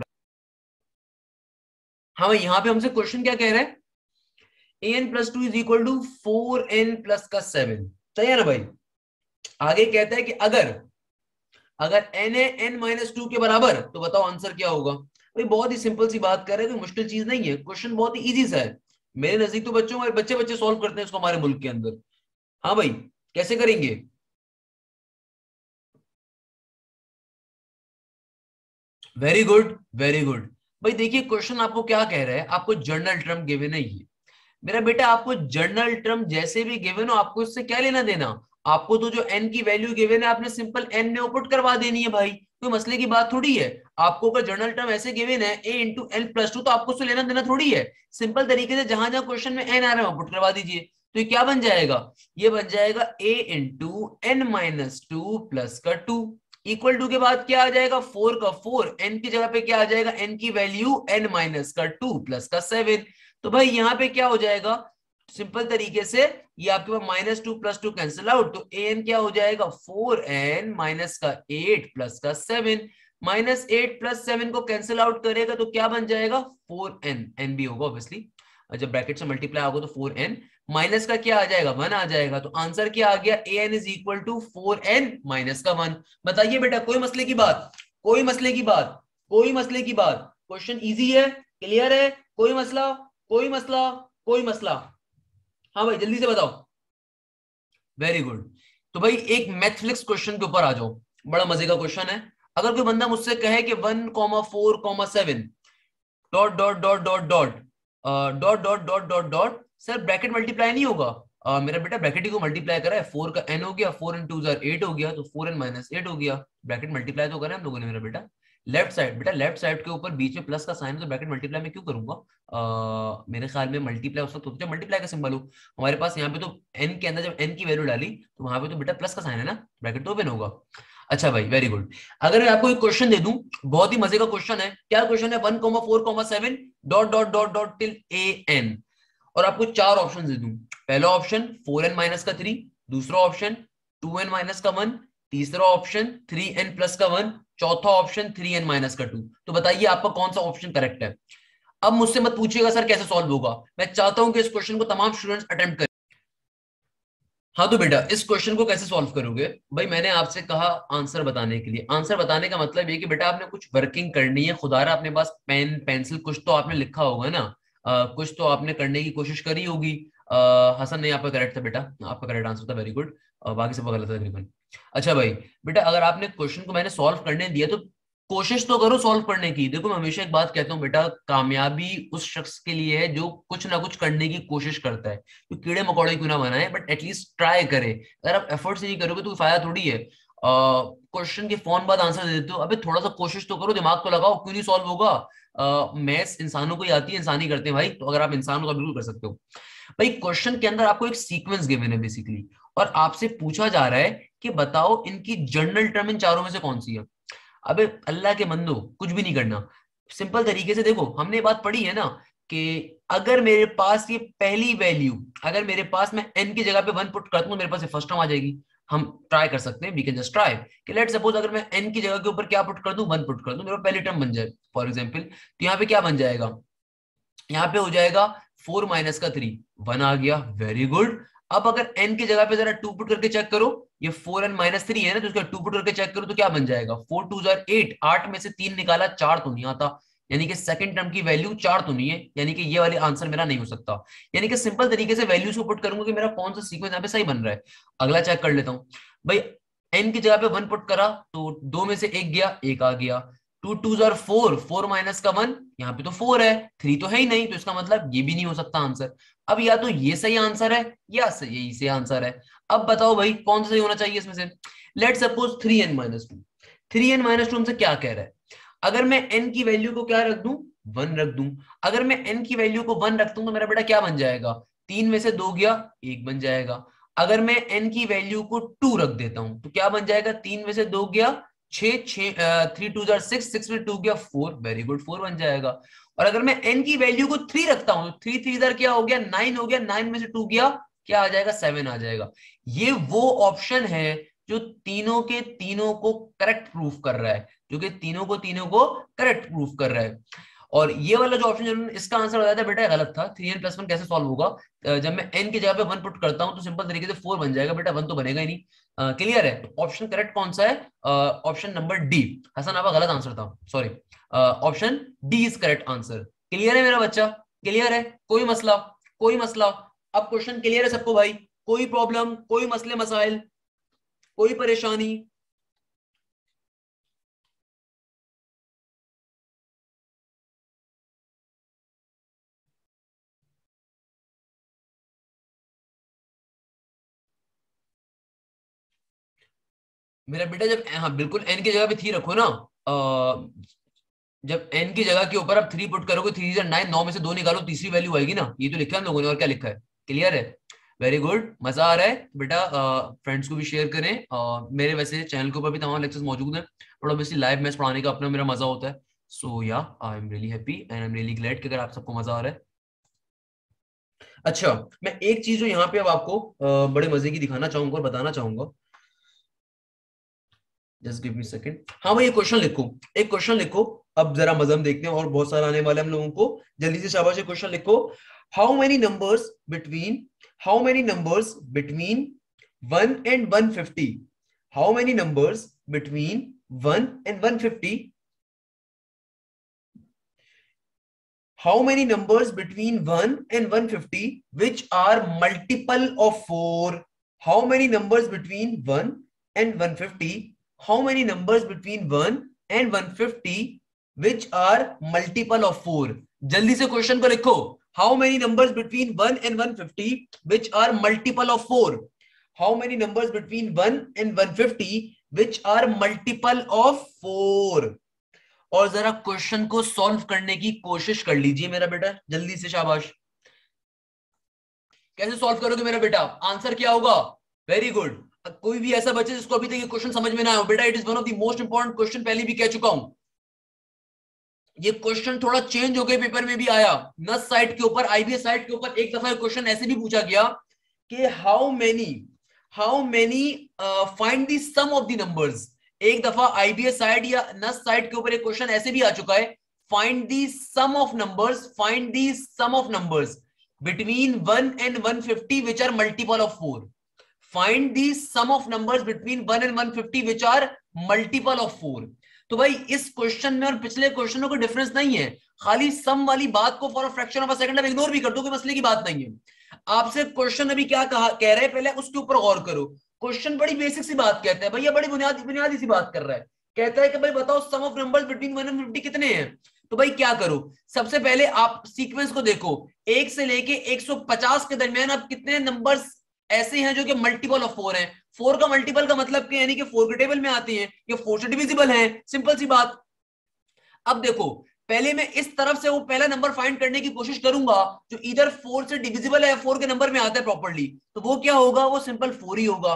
हाँ भाई यहाँ पे हमसे क्वेश्चन क्या कह रहा है, a n plus two is equal to four n plus का सेवन, सही है ना भाई। आगे कहता है कि अगर अगर n है n माइनस टू के बराबर तो बताओ आंसर क्या होगा। भाई बहुत ही सिंपल सी बात कर रहे हैं, कोई मुश्किल चीज नहीं है, क्वेश्चन बहुत ही इजी सा है। मेरे नजदीक तो बच्चों बच्चे बच्चे सॉल्व करते हैं इसको हमारे मुल्क के अंदर। हाँ भाई कैसे करेंगे, वेरी गुड वेरी गुड। भाई देखिए क्वेश्चन आपको क्या कह रहा है, आपको जर्नल टर्म गिवन है ये मेरा बेटा, आपको जर्नल टर्म जैसे भी गिवन हो आपको इससे क्या लेना देना, आपको तो जो n की वैल्यू गिवन है आपने सिंपल n में पुट करवा देनी है भाई, कोई मसले की बात थोड़ी है। आपको अगर जर्नल टर्म ऐसे गिवन है a into n plus two तो आपको उससे लेना देना थोड़ी है, सिंपल तरीके से जहां जहां क्वेश्चन में n आ रहा है पुट करवा दीजिए। तो ये क्या बन जाएगा, ये बन जाएगा a into n minus two plus का टू, इक्वल टू के बाद क्या आ जाएगा, फोर का फोर, n की जगह पे क्या आ जाएगा, n की वैल्यू n माइनस का टू प्लस का सेवन। तो भाई यहाँ पे क्या हो जाएगा, सिंपल तरीके से ये आपके पास minus two plus two cancel out, तो एन क्या हो जाएगा, फोर एन माइनस का एट प्लस का seven, minus eight plus seven को कैंसिल आउट करेगा तो क्या बन जाएगा, फोर एन, एन भी होगा ऑब्वियसली, जब ब्रैकेट से मल्टीप्लाई होगा तो फोर एन, माइनस का क्या आ जाएगा, वन आ जाएगा, तो आंसर क्या आ गया, a n is equal to four n minus का वन। बताइए बेटा कोई मसले की बात, कोई मसले की बात, कोई मसले की बात, क्वेश्चन इजी है, क्लियर है, कोई मसला, कोई मसला, कोई मसला। हाँ भाई जल्दी से बताओ, वेरी गुड। तो भाई एक मैथफ्लिक्स क्वेश्चन के ऊपर आ जाओ, बड़ा मजे का क्वेश्चन है। अगर कोई बंदा मुझसे कहे कि one comma four comma seven dot dot dot dot dot dot dot dot dot dot, sir bracket multiply नहीं होगा, uh, मेरा बेटा ब्रैकेट ही को मल्टीप्लाई करा है, फोर का एन हो गया, फोर इन टू जार एट हो गया, तो फोर एन माइनस एट हो गया, ब्रैकेट मल्टीप्लाई तो करा हम लोगों ने मेरा बेटा। लेफ्ट साइड बेटा, लेफ्ट साइड के ऊपर बीच में प्लस का साइन है तो ब्रैकेट मल्टीप्लाई में क्यों करूंगा, uh, मेरे ख्याल में मल्टीप्लाई उस वक्त होता है जब मल्टीप्लाई का सिंबल हो, हमारे पास यहाँ पे तो n के अंदर जब n की वैल्यू डाली तो वहां पे तो बेटा प्लस का साइन है ना, ब्रैकेट तो ओपन होगा। अच्छा भाई वेरी गुड। अगर मैं आपको एक क्वेश्चन दे दूं, बहुत ही मजे का क्वेश्चन है, क्या क्वेश्चन है, one comma four comma seven dot dot dot dot till a n, और आपको चार ऑप्शन दे दूं, पहला ऑप्शन फोर एन माइनस का थ्री, दूसरा ऑप्शन टू एन माइनस का वन, तीसरा ऑप्शन थ्री एन प्लस का वन, चौथा ऑप्शन थ्री एन माइनस का टू। तो बताइए आपका कौन सा ऑप्शन करेक्ट है। अब मुझसे मत पूछिएगा सर कैसे सॉल्व होगा, मैं चाहता हूं कि इस क्वेश्चन को तमाम स्टूडेंट्स अटेम्प्ट करें। हाँ तो बेटा इस क्वेश्चन को कैसे सॉल्व करोगे, भाई मैंने आपसे कहा आंसर बताने के लिए, आंसर बताने का मतलब ये कि बेटा आपने कुछ वर्किंग करनी है, खुदारा अपने पास पेन पेंसिल कुछ तो आपने लिखा होगा ना, आ, कुछ तो आपने करने की कोशिश करी होगी। आ, हसन नहीं आपका करेक्ट था बेटा, आपका करेक्ट आंसर था, वेरी गुड, बाकी सब गलत था तकरीबन। अच्छा भाई बेटा अगर आपने क्वेश्चन को मैंने सॉल्व करने दिया तो कोशिश तो करो सॉल्व करने की। देखो मैं हमेशा एक बात कहता हूँ बेटा, कामयाबी उस शख्स के लिए है जो कुछ ना कुछ करने की कोशिश करता है, तो कीड़े मकोड़े क्यों ना बनाए बट एटलीस्ट ट्राई करे। अगर आप एफर्ट से नहीं करोगे तो फायदा थोड़ी है। क्वेश्चन के फोन बाद आंसर दे देते हो, अबे थोड़ा सा कोशिश तो करो, दिमाग तो लगाओ, क्यों नहीं सॉल्व होगा। मैथ्स इंसानों को ही आती है, इंसान ही करते हैं भाई, तो अगर आप इंसान हो तो बिल्कुल कर सकते हो। भाई क्वेश्चन के अंदर आपको एक सीक्वेंस गिवन है बेसिकली, और आपसे पूछा जा रहा है कि बताओ इनकी जर्नल टर्म इन चारों में से कौन सी है। अबे अल्लाह के बंदो कुछ भी नहीं करना, सिंपल तरीके से देखो, हमने बात पढ़ी है ना कि अगर मेरे पास ये पहली वैल्यू, अगर मेरे पास मैं n की जगह पे वन पुट करता हूँ, मेरे पास ये फर्स्ट टर्म आ जाएगी। हम ट्राई कर सकते हैं, वी कैन जस्ट ट्राई कि लेट सपोज अगर मैं n की जगह के ऊपर क्या पुट कर दूं, वन पुट कर दूं, मेरे पहली टर्म बन जाए फॉर एग्जांपल। तो यहाँ पे क्या बन जाएगा, यहाँ पे हो जाएगा फोर माइनस का थ्री, वन आ गया, वेरी गुड। अब अगर n की जगह पे जरा टू पुट करके चेक करो, ये फोर एन माइनस थ्री है ना, तो उसका टू पुट करके चेक करो तो क्या बन जाएगा, फोर टू जार एट, आठ में से तीन निकाला, चार तो नहीं आता, यानी कि सेकंड टर्म की वैल्यू चार तो नहीं है, यानी कि ये वाली आंसर मेरा नहीं हो सकता। यानी कि सिंपल तरीके से वैल्यूज को पुट करूंगा कि मेरा कौन सा सीक्वेंस यहाँ पे सही बन रहा है। अगला चेक कर लेता हूँ भाई, n की जगह पे वन पुट करा तो दो में से एक गया, एक आ गया, two two jar four, four minus का वन, यहाँ पे तो फोर है, थ्री तो है ही नहीं, तो इसका मतलब ये भी नहीं हो सकता आंसर। अब या तो ये सही आंसर है या यही सही आंसर है। अब बताओ भाई कौन सा सही होना चाहिए इसमें से। Let suppose three n minus two, three n minus two हमसे क्या कह रहा है, अगर मैं n की वैल्यू को क्या रख दूं, वन रख दूं। अगर मैं n की वैल्यू को वन रखता हूं तो मेरा बेटा क्या बन जाएगा, तीन में से दो गया, एक बन जाएगा। अगर मैं n की वैल्यू को टू रख देता हूं तो क्या बन जाएगा, तीन में से दो गया, छह, छह थ्री टू जार सिक्स, सिक्स में टू गया फोर, वेरी गुड, फोर बन जाएगा। और अगर मैं n की वैल्यू को थ्री रखता हूं तो थ्री थ्री जार क्या हो गया, नाइन हो गया, नाइन में से टू गया, क्या आ जाएगा, सेवन आ जाएगा। ये वो ऑप्शन है जो तीनों के तीनों को करेक्ट प्रूफ कर रहा है, जो कि तीनों को तीनों को करेक्ट प्रूफ कर रहा है। और ये वाला जो ऑप्शन, इसका आंसर बताया था बेटा गलत था। थ्री एन प्लस वन कैसे सॉल्व होगा, जब मैं n की जगह पे वन पुट करता हूं तो सिंपल तरीके से फोर बन जाएगा बेटा, वन तो बनेगा ही नहीं। क्लियर है, तो ऑप्शन करेक्ट कौन सा है, ऑप्शन नंबर डी। हसन आपका गलत आंसर था, sorry, option D is correct answer. Clear है मेरा बच्चा, क्लियर है, कोई मसला, कोई मसला। अब क्वेश्चन क्लियर है सबको भाई, कोई प्रॉब्लम, कोई मसले मसाइल, कोई परेशानी। मेरा बेटा जब, हाँ बिल्कुल, एन की जगह पे थ्री रखो ना, आ, जब एन की जगह के ऊपर आप थ्री पुट करोगे, थ्री इज नाइन, नौ में से दो निकालो, तीसरी वैल्यू आएगी ना, ये तो लिखा है हम लोगों ने, और क्या लिखा है, क्लियर है, वेरी गुड, मजा आ रहा है बेटा। फ्रेंड्स को भी शेयर करें, आ, मेरे वैसे चैनल के ऊपर भी तमाम लेक्चर्स मौजूद हैं, बट ऑब्वियसली लाइव मैथ्स पढ़ाने का अपना मेरा मजा होता है। सो या I am really happy and I am really glad कि अगर आप सबको मजा आ रहा है। अच्छा, मैं एक चीज जो यहाँ पे अब आपको आ, बड़े मजे की दिखाना चाहूंगा और बताना चाहूंगा, जस्ट गिव मी सेकंड। हाँ भाई, ये क्वेश्चन लिखो, एक क्वेश्चन लिखो, अब जरा मजा हम देखते हैं, और बहुत सारा आने वाला है हम लोगों को, जल्दी से शाबाश, क्वेश्चन लिखो। How many numbers between, how many numbers between one and one fifty, how many numbers between one and one fifty, how many numbers between one and one fifty which are multiple of four, how many numbers between one and one fifty, how many numbers between one and one fifty which are multiple of four। जल्दी से question को लिखो, how many numbers between one and one fifty which are multiple of four, how many numbers between one and one fifty which are multiple of four। और जरा question को solve करने की कोशिश कर लीजिए मेरा बेटा, जल्दी से, शाबाश। कैसे सॉल्व करोगे मेरा बेटा, आंसर क्या होगा, वेरी गुड। कोई भी ऐसा बच्चे जिसको अभी तक ये क्वेश्चन समझ में ना आया बेटा, it is one of the most important question, पहले भी कह चुका हूं। ये क्वेश्चन थोड़ा चेंज हो गए, पेपर में भी आया, नस साइट के ऊपर, आईबीएस साइट के ऊपर एक दफा क्वेश्चन ऐसे भी पूछा गया कि how many, how many find the sum of the numbers. एक दफा आईबीएस साइट या नस साइट के ऊपर एक क्वेश्चन ऐसे भी आ चुका है, find the sum of numbers, find the sum of numbers between one and one fifty which are multiple of four, find the sum of numbers between one and one fifty which are multiple of four. तो भाई इस question में और पिछले क्वेश्चनों को difference नहीं है, खाली सम वाली बात को for a fraction of a second आप इग्नोर भी कर दो, कोई मसले की बात नहीं है। आपसे क्वेश्चन अभी क्या कहा कह रहे हैं, पहले उसके ऊपर गौर करो। क्वेश्चन बड़ी बेसिक सी बात कहता है भैया, बड़ी बुनियादी बुनियादी सी बात कर रहा है, कहता है कि भाई बताओ sum of numbers between one and fifty कितने हैं। तो भाई क्या करो, सबसे पहले आप सीक्वेंस को देखो, एक से लेके एक सौ पचास के दरमियान आप कितने नंबर्स ऐसे हैं जो कि मल्टीपल ऑफ फोर हैं। फोर का मल्टीपल का मतलब क्या, यानी कि फोर के टेबल में आते हैं या फोर से डिविजिबल हैं, सिंपल सी बात। अब देखो, पहले मैं इस तरफ से वो पहला नंबर फाइंड करने की कोशिश करूंगा जो इधर फोर से डिविजिबल है, फोर के नंबर में आता है प्रॉपर्ली, तो वो क्या होगा, वो सिंपल फोर ही होगा।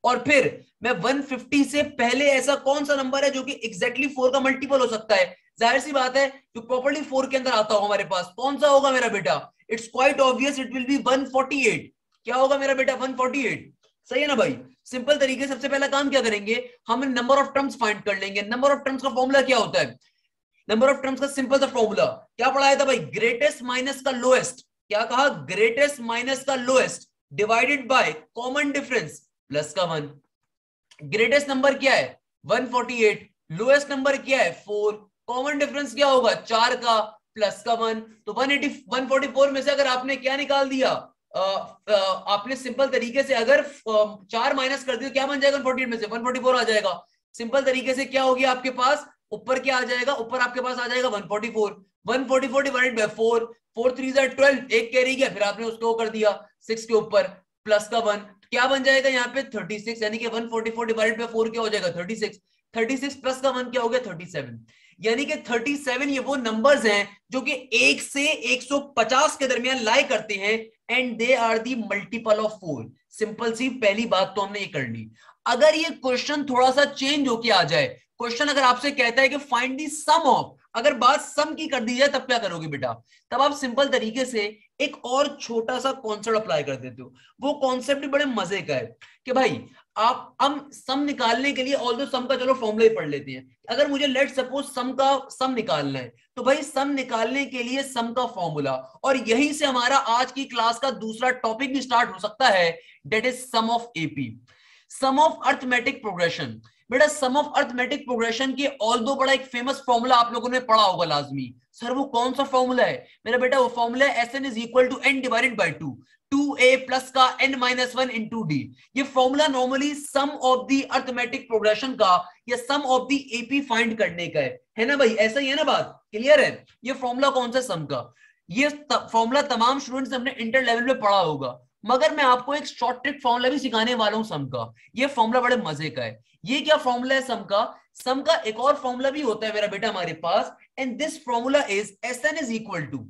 और फिर मैं वन फिफ्टी से पहले ऐसा कौन सा नंबर है जो कि एग्जैक्टली फोर का मल्टीपल हो सकता है, जाहिर सी बात है जो प्रॉपर्ली फोर के अंदर आता होगा हमारे पास, कौन सा होगा मेरा बेटा, it's quite obvious, it will be one forty eight. क्या होगा मेरा बेटा, वन फोर्टी एट। सही है ना भाई। सिंपल तरीके से सबसे पहला काम क्या करेंगे, हम नंबर ऑफ टर्म्स फाइंड कर लेंगे। नंबर ऑफ टर्म्स का फॉर्मूला क्या होता है, नंबर ऑफ टर्म्स का सिंपल सा फॉर्मूला क्या पढ़ाया था भाई, ग्रेटेस्ट माइनस का लोएस्ट, क्या कहा, ग्रेटेस्ट माइनस का lowest divided by common difference plus का वन। ग्रेटेस्ट नंबर क्या है one forty eight, lowest number क्या है फोर, कॉमन डिफरेंस क्या होगा चार का प्लस का वन। तो one eighty one forty four में से अगर आपने क्या निकाल दिया, आ, आ, आपने सिंपल तरीके से अगर चार माइनस कर दिया क्या बन जाएगा वन फोर्टी एट में से, वन फोर्टी फोर आ जाएगा। सिंपल तरीके से क्या हो गया आपके पास, ऊपर क्या आ जाएगा, ऊपर आपके पास आ जाएगा one forty four, one forty four divided by four, four three ज़ा ट्वेल्व, एक कैरी गया, फिर आपने उसको कर दिया सिक्स के ऊपर प्लस का वन, क्या बन जाएगा यहाँ पे थर्टी सिक्स, यानी कि one forty four divided by four क्या हो जाएगा thirty six, thirty six plus का वन क्या हो गया थर्टी सेवन। यानी कि थर्टी सेवन ये वो नंबर्स हैं जो कि एक से एक सौ पचास के दरमियान लाई करते हैं, and they are the multiple of four. Simple सी पहली बात तो हमने ये कर ली। अगर ये क्वेश्चन थोड़ा सा चेंज होके आ जाए, क्वेश्चन अगर आपसे कहता है कि फाइंड दी सम ऑफ, अगर बात सम की कर दी जाए तब क्या करोगे बेटा, तब आप सिंपल तरीके से एक और छोटा सा कॉन्सेप्ट अप्लाई कर देते हो। वो कॉन्सेप्ट भी बड़े मजे का है कि भाई आप हम सम निकालने के लिए ऑल दो सम का चलो फॉर्मूला ही पढ़ लेते हैं। अगर मुझे लेट सपोज सम का सम निकालना है तो भाई सम निकालने के लिए सम का फॉर्मूला, और यहीं से हमारा आज की क्लास का दूसरा टॉपिक भी स्टार्ट हो सकता है, that is sum of AP, sum of arithmetic progression. बेटा सम ऑफ अर्थमेटिक प्रोग्रेशन के ऑल दो बड़ा एक फेमस फॉर्मूला आप लोगों ने पढ़ा होगा लाजमी। सर वो कौन सा फॉर्मूला है मेरा बेटा, वो फॉर्मूला है s n is equal to n divided by two, two a plus का n minus one into d. ये formula normally sum of the arithmetic progression का या sum of the AP find करने का है, है ना भाई, ऐसा ही है ना, बात क्लियर है। ये फॉर्मूला कौन सा सम का, ये फॉर्मूला तमाम स्टूडेंट्स ने अपने इंटर लेवल में पढ़ा होगा, मगर मैं आपको एक शॉर्ट ट्रिक फॉर्मूला भी सिखाने वाला हूं सम का। ये फॉर्मूला बड़े मजे का है। ये क्या फॉर्मूला है सम का, सम का एक और फॉर्मूला भी होता है मेरा बेटा हमारे पास, and this formula is s n is equal to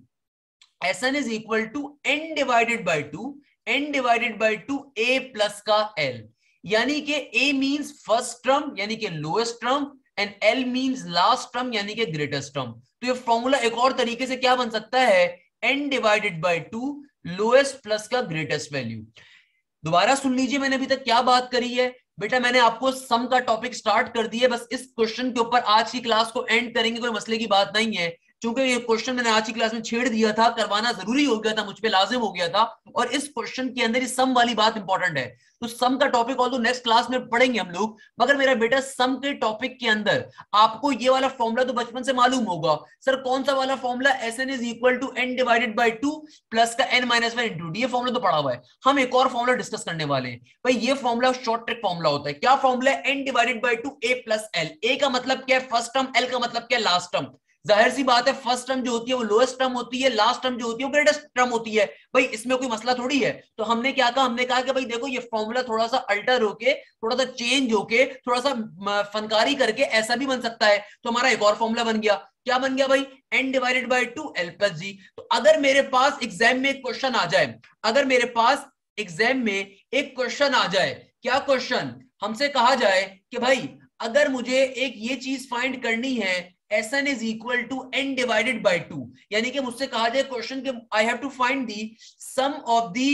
s n is equal to n divided by two, n divided by two a plus का एल। यानी कि ए मींस फर्स्ट टर्म यानी कि lowest term, and l means last term यानी कि greatest term. तो ये formula एक और तरीके से क्या बन सकता है, n divided by two lowest plus का ग्रेटेस्ट वैल्यू। दोबारा सुन लीजिए मैंने अभी तक क्या बात करी है बेटा, मैंने आपको सम का टॉपिक स्टार्ट कर दिया, बस इस क्वेश्चन के ऊपर आज की क्लास को एंड करेंगे, कोई मसले की बात नहीं है। क्योंकि ये क्वेश्चन मैंने आज की क्लास में छेड़ दिया था, करवाना जरूरी हो गया था, मुझ पे लाजिम हो गया था, और इस क्वेश्चन के अंदर इस सम वाली बात इंपॉर्टेंट है। तो सम का टॉपिक ऑल्दो नेक्स्ट क्लास में पढ़ेंगे हम लोग, मगर मेरा बेटा सम के टॉपिक के अंदर आपको ये वाला फॉर्मूला तो बचपन से मालूम होगा। सर कौन सा वाला formula, s n is equal to n divided by two plus का n minus one into d. ये फॉर्मूला तो पढ़ा हुआ है। हम एक और फॉर्मूला डिस्कस करने वाले हैं भाई। ये फॉर्मूला शॉर्ट ट्रिक फॉर्मूला होता है। क्या फॉर्मूला है, n divided by two a plus l. A का मतलब क्या है फर्स्ट टर्म, एल का मतलब क्या है लास्ट टर्म। जाहिर सी बात है फर्स्ट टर्म जो होती है वो लोएस्ट टर्म होती है, लास्ट टर्म जो होती है वो ग्रेटेस्ट टर्म होती है। भाई इसमें कोई मसला थोड़ी है। तो हमने क्या कहा, हमने कहा कि भाई देखो ये फॉर्मूला थोड़ा सा अल्टर होके, थोड़ा सा चेंज होके, थोड़ा सा फनकारी करके ऐसा भी बन सकता है। तो हमारा एक और फॉर्मूला बन गया, क्या बन गया भाई, n divided by two l plus g. तो अगर मेरे पास एग्जाम में एक क्वेश्चन आ जाए, अगर मेरे पास एग्जाम में एक क्वेश्चन आ जाए, क्या क्वेश्चन, हमसे कहा जाए कि भाई अगर मुझे एक ये चीज फाइंड करनी है, s n is equal to n divided by two, यानी कि मुझसे कहा जाए क्वेश्चन के I have to find the sum of the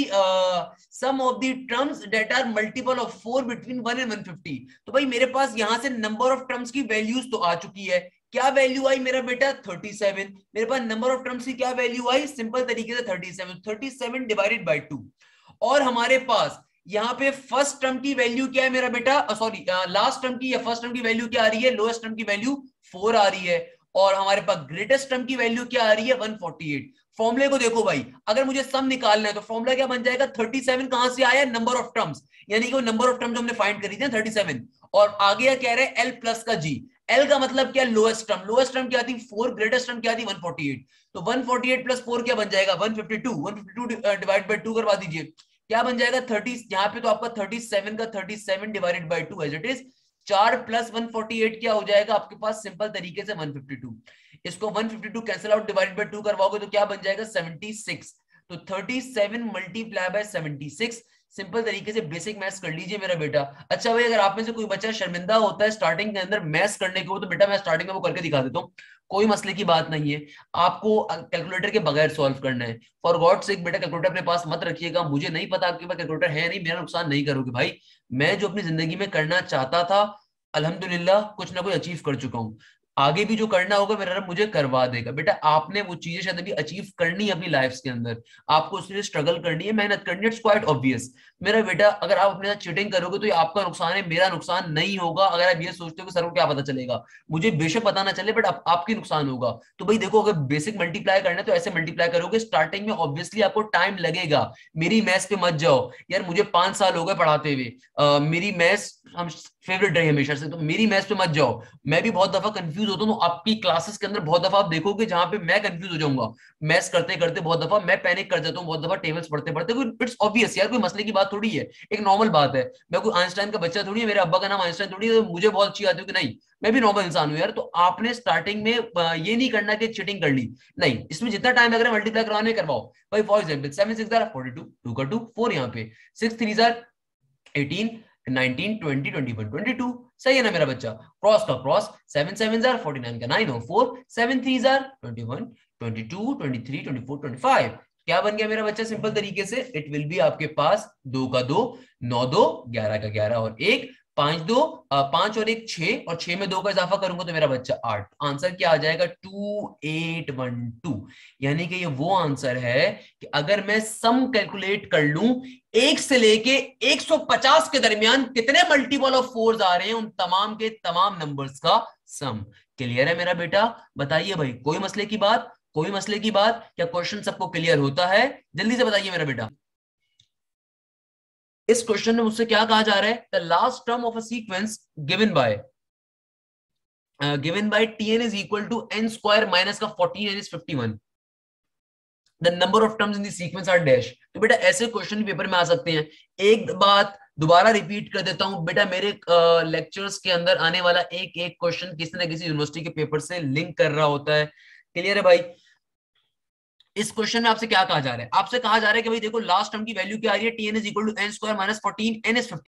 sum of the terms that are multiple of four between one and one fifty. तो भाई मेरे पास यहां से नंबर ऑफ टर्म्स की वैल्यूज तो आ चुकी है। क्या वैल्यू आई मेरा बेटा थर्टी सेवन। मेरे पास नंबर ऑफ टर्म्स की क्या वैल्यू आई, सिंपल तरीके से thirty seven, thirty seven divided by two. और हमारे पास यहाँ पे फर्स्ट टर्म की वैल्यू क्या है मेरा बेटा, सॉरी लास्ट टर्म की या फर्स्ट टर्म की वैल्यू क्या आ रही है, लोएस्ट टर्म की वैल्यू फोर आ रही है, और हमारे पास ग्रेटेस्ट टर्म की वैल्यू क्या आ रही है, वन फोर्टी एट। फॉर्मूले को देखो भाई, अगर मुझे सम निकालना है तो फॉर्मूला क्या बन जाएगा, थर्टी सेवन कहां से आया, नंबर ऑफ टर्म्स, यानी कि वो नंबर ऑफ टर्म्स हमने फाइंड करी थी थर्टी सेवन, और आगे कह रहे हैं एल प्लस का जी। एल का मतलब क्या, लोएस्ट टर्म, लोएस्ट टर्म क्या थी फोर, ग्रेटेस्ट टर्म क्या थी वन फोर्टी एट। तो one forty eight plus four क्या बन जाएगा, one fifty two, one fifty two divide by two करवा दीजिए, क्या बन जाएगा थर्टी, यहाँ पे तो आपका थर्टी सेवन का thirty seven divided by two as it is, चार प्लस वन फोर्टी एट क्या हो जाएगा आपके पास, सिंपल तरीके से वन फिफ्टी टू। इसको one fifty two cancel out divided by two करवाओगे तो क्या बन जाएगा सेवेंटी सिक्स। तो thirty seven multiply by seventy six, simple तरीके से बेसिक मैथ्स कर लीजिए मेरा बेटा। अच्छा भाई, अगर आप में से कोई बच्चा शर्मिंदा होता है स्टार्टिंग के अंदर मैथ्स करने को, तो बेटा मैं स्टार्टिंग में वो करके दिखा देता हूँ, कोई मसले की बात नहीं है। आपको कैलकुलेटर के बगैर सॉल्व करना है। फॉर गॉड सेक बेटा कैलकुलेटर अपने पास मत रखिएगा। मुझे नहीं पता आपके पास कैलकुलेटर है नहीं, मेरा नुकसान नहीं करोगे भाई। मैं जो अपनी जिंदगी में करना चाहता था, अल्हम्दुलिल्लाह कुछ ना कुछ अचीव कर चुका हूँ। आगे भी जो करना होगा मेरा रब मुझे करवा देगा। बेटा आपने वो चीजें शायद अभी अचीव करनी है अपनी लाइफ के अंदर, आपको उसके लिए स्ट्रगल करनी है, मेहनत करनी है, इट्स क्वाइट ऑब्वियस। मेरा बेटा अगर आप अपने साथ चीटिंग करोगे तो ये आपका नुकसान है, मेरा नुकसान नहीं होगा। अगर आप ये सोचते हो कि सर को क्या पता चलेगा, मुझे बेशक पता ना चले, बट आप, आपकी नुकसान होगा। तो भाई देखो, अगर बेसिक मल्टीप्लाई करना है तो ऐसे मल्टीप्लाई करोगे। स्टार्टिंग में ऑब्वियसली आपको टाइम लगेगा। मेरी मैथ्स पे मत जाओ यार, मुझे पांच साल हो गए पढ़ाते हुए, uh, मेरी मैथ्स हम फेवरेट रही हमेशा से, तो मेरी मैथ्स पे मत जाओ। मैं भी बहुत दफा कंफ्यूज होता हूँ, तो आपकी क्लासेस के अंदर बहुत दफा आप देखोगे जहां पे मैं कंफ्यूज हो जाऊंगा मैथ्स करते करते, बहुत दफा मैं पैनिक कर जाता हूँ, बहुत दफा टेबल्स पढ़ते पढ़ते। इट्स ऑब्वियस यार, कोई मसले की बात थोड़ी है, एक नॉर्मल बात है। मैं कोई आइंस्टाइन का बच्चा थोड़ी है, मेरे अब्बा का नाम आइंस्टाइन थोड़ी है, तो मुझे बहुत अच्छी आती है कि नहीं, मैं भी नॉर्मल इंसान हूँ यार। तो आपने स्टार्टिंग में ये नहीं करना कि चीटिंग कर ली, नहीं, इसमें जितना टाइम लग रहा है मल्टीप्लाई करवाने करवाओ भाई। फॉर एग्जाम्पल सेवन सिक्स जार फोर्टी टू, टू का टू फोर, यहाँ पे सिक्स थ्री जार eighteen, nineteen, twenty, twenty one, twenty two. सही है ना मेरा बच्चा? क्रॉस का क्रॉस, सेवन सेवन जार फोर्टी नाइन का नाइन और फोर, सेवन थ्री जार twenty one, twenty two, twenty three, twenty four, twenty five. क्या बन गया मेरा बच्चा? सिंपल तरीके से इट विल बी आपके पास दो का दो, नौ दो, ग्यारह का ग्यारह और एक, पांच दो, पांच और एक छह, और छह में दो का इजाफा करूंगा तो मेरा बच्चा आठ। आंसर क्या आ जाएगा? Two eight one two. यानी कि ये वो आंसर है कि अगर मैं सम कैलकुलेट कर लूं, एक से लेके एक सौ पचास के दरमियान कितने मल्टीपल ऑफ फोर्स आ रहे हैं, उन तमाम के तमाम नंबर्स का सम। क्लियर है मेरा बेटा? बताइए भाई, कोई मसले की बात? कोई मसले की बात? क्या क्वेश्चन सबको क्लियर होता है? जल्दी से बताइए मेरा बेटा। इस क्वेश्चन में मुझसे क्या कहा जा रहा है? The last term of a sequence given by given by tn is equal to n square minus का fourteen n is fifty one. The number of terms in the sequence are dash. तो बेटा ऐसे question paper में आ सकते हैं। एक बात दोबारा रिपीट कर देता हूं बेटा, मेरे लेक्चर्स uh, के अंदर आने वाला एक एक क्वेश्चन किसी ना किसी यूनिवर्सिटी के पेपर से लिंक कर रहा होता है। क्लियर है भाई? इस क्वेश्चन में आपसे क्या कहा जा रहा है? आपसे कहा जा रहा है कि भाई देखो, लास्ट टर्म की वैल्यू क्या आ रही है? tn is equal to n square minus fourteen n is fifty.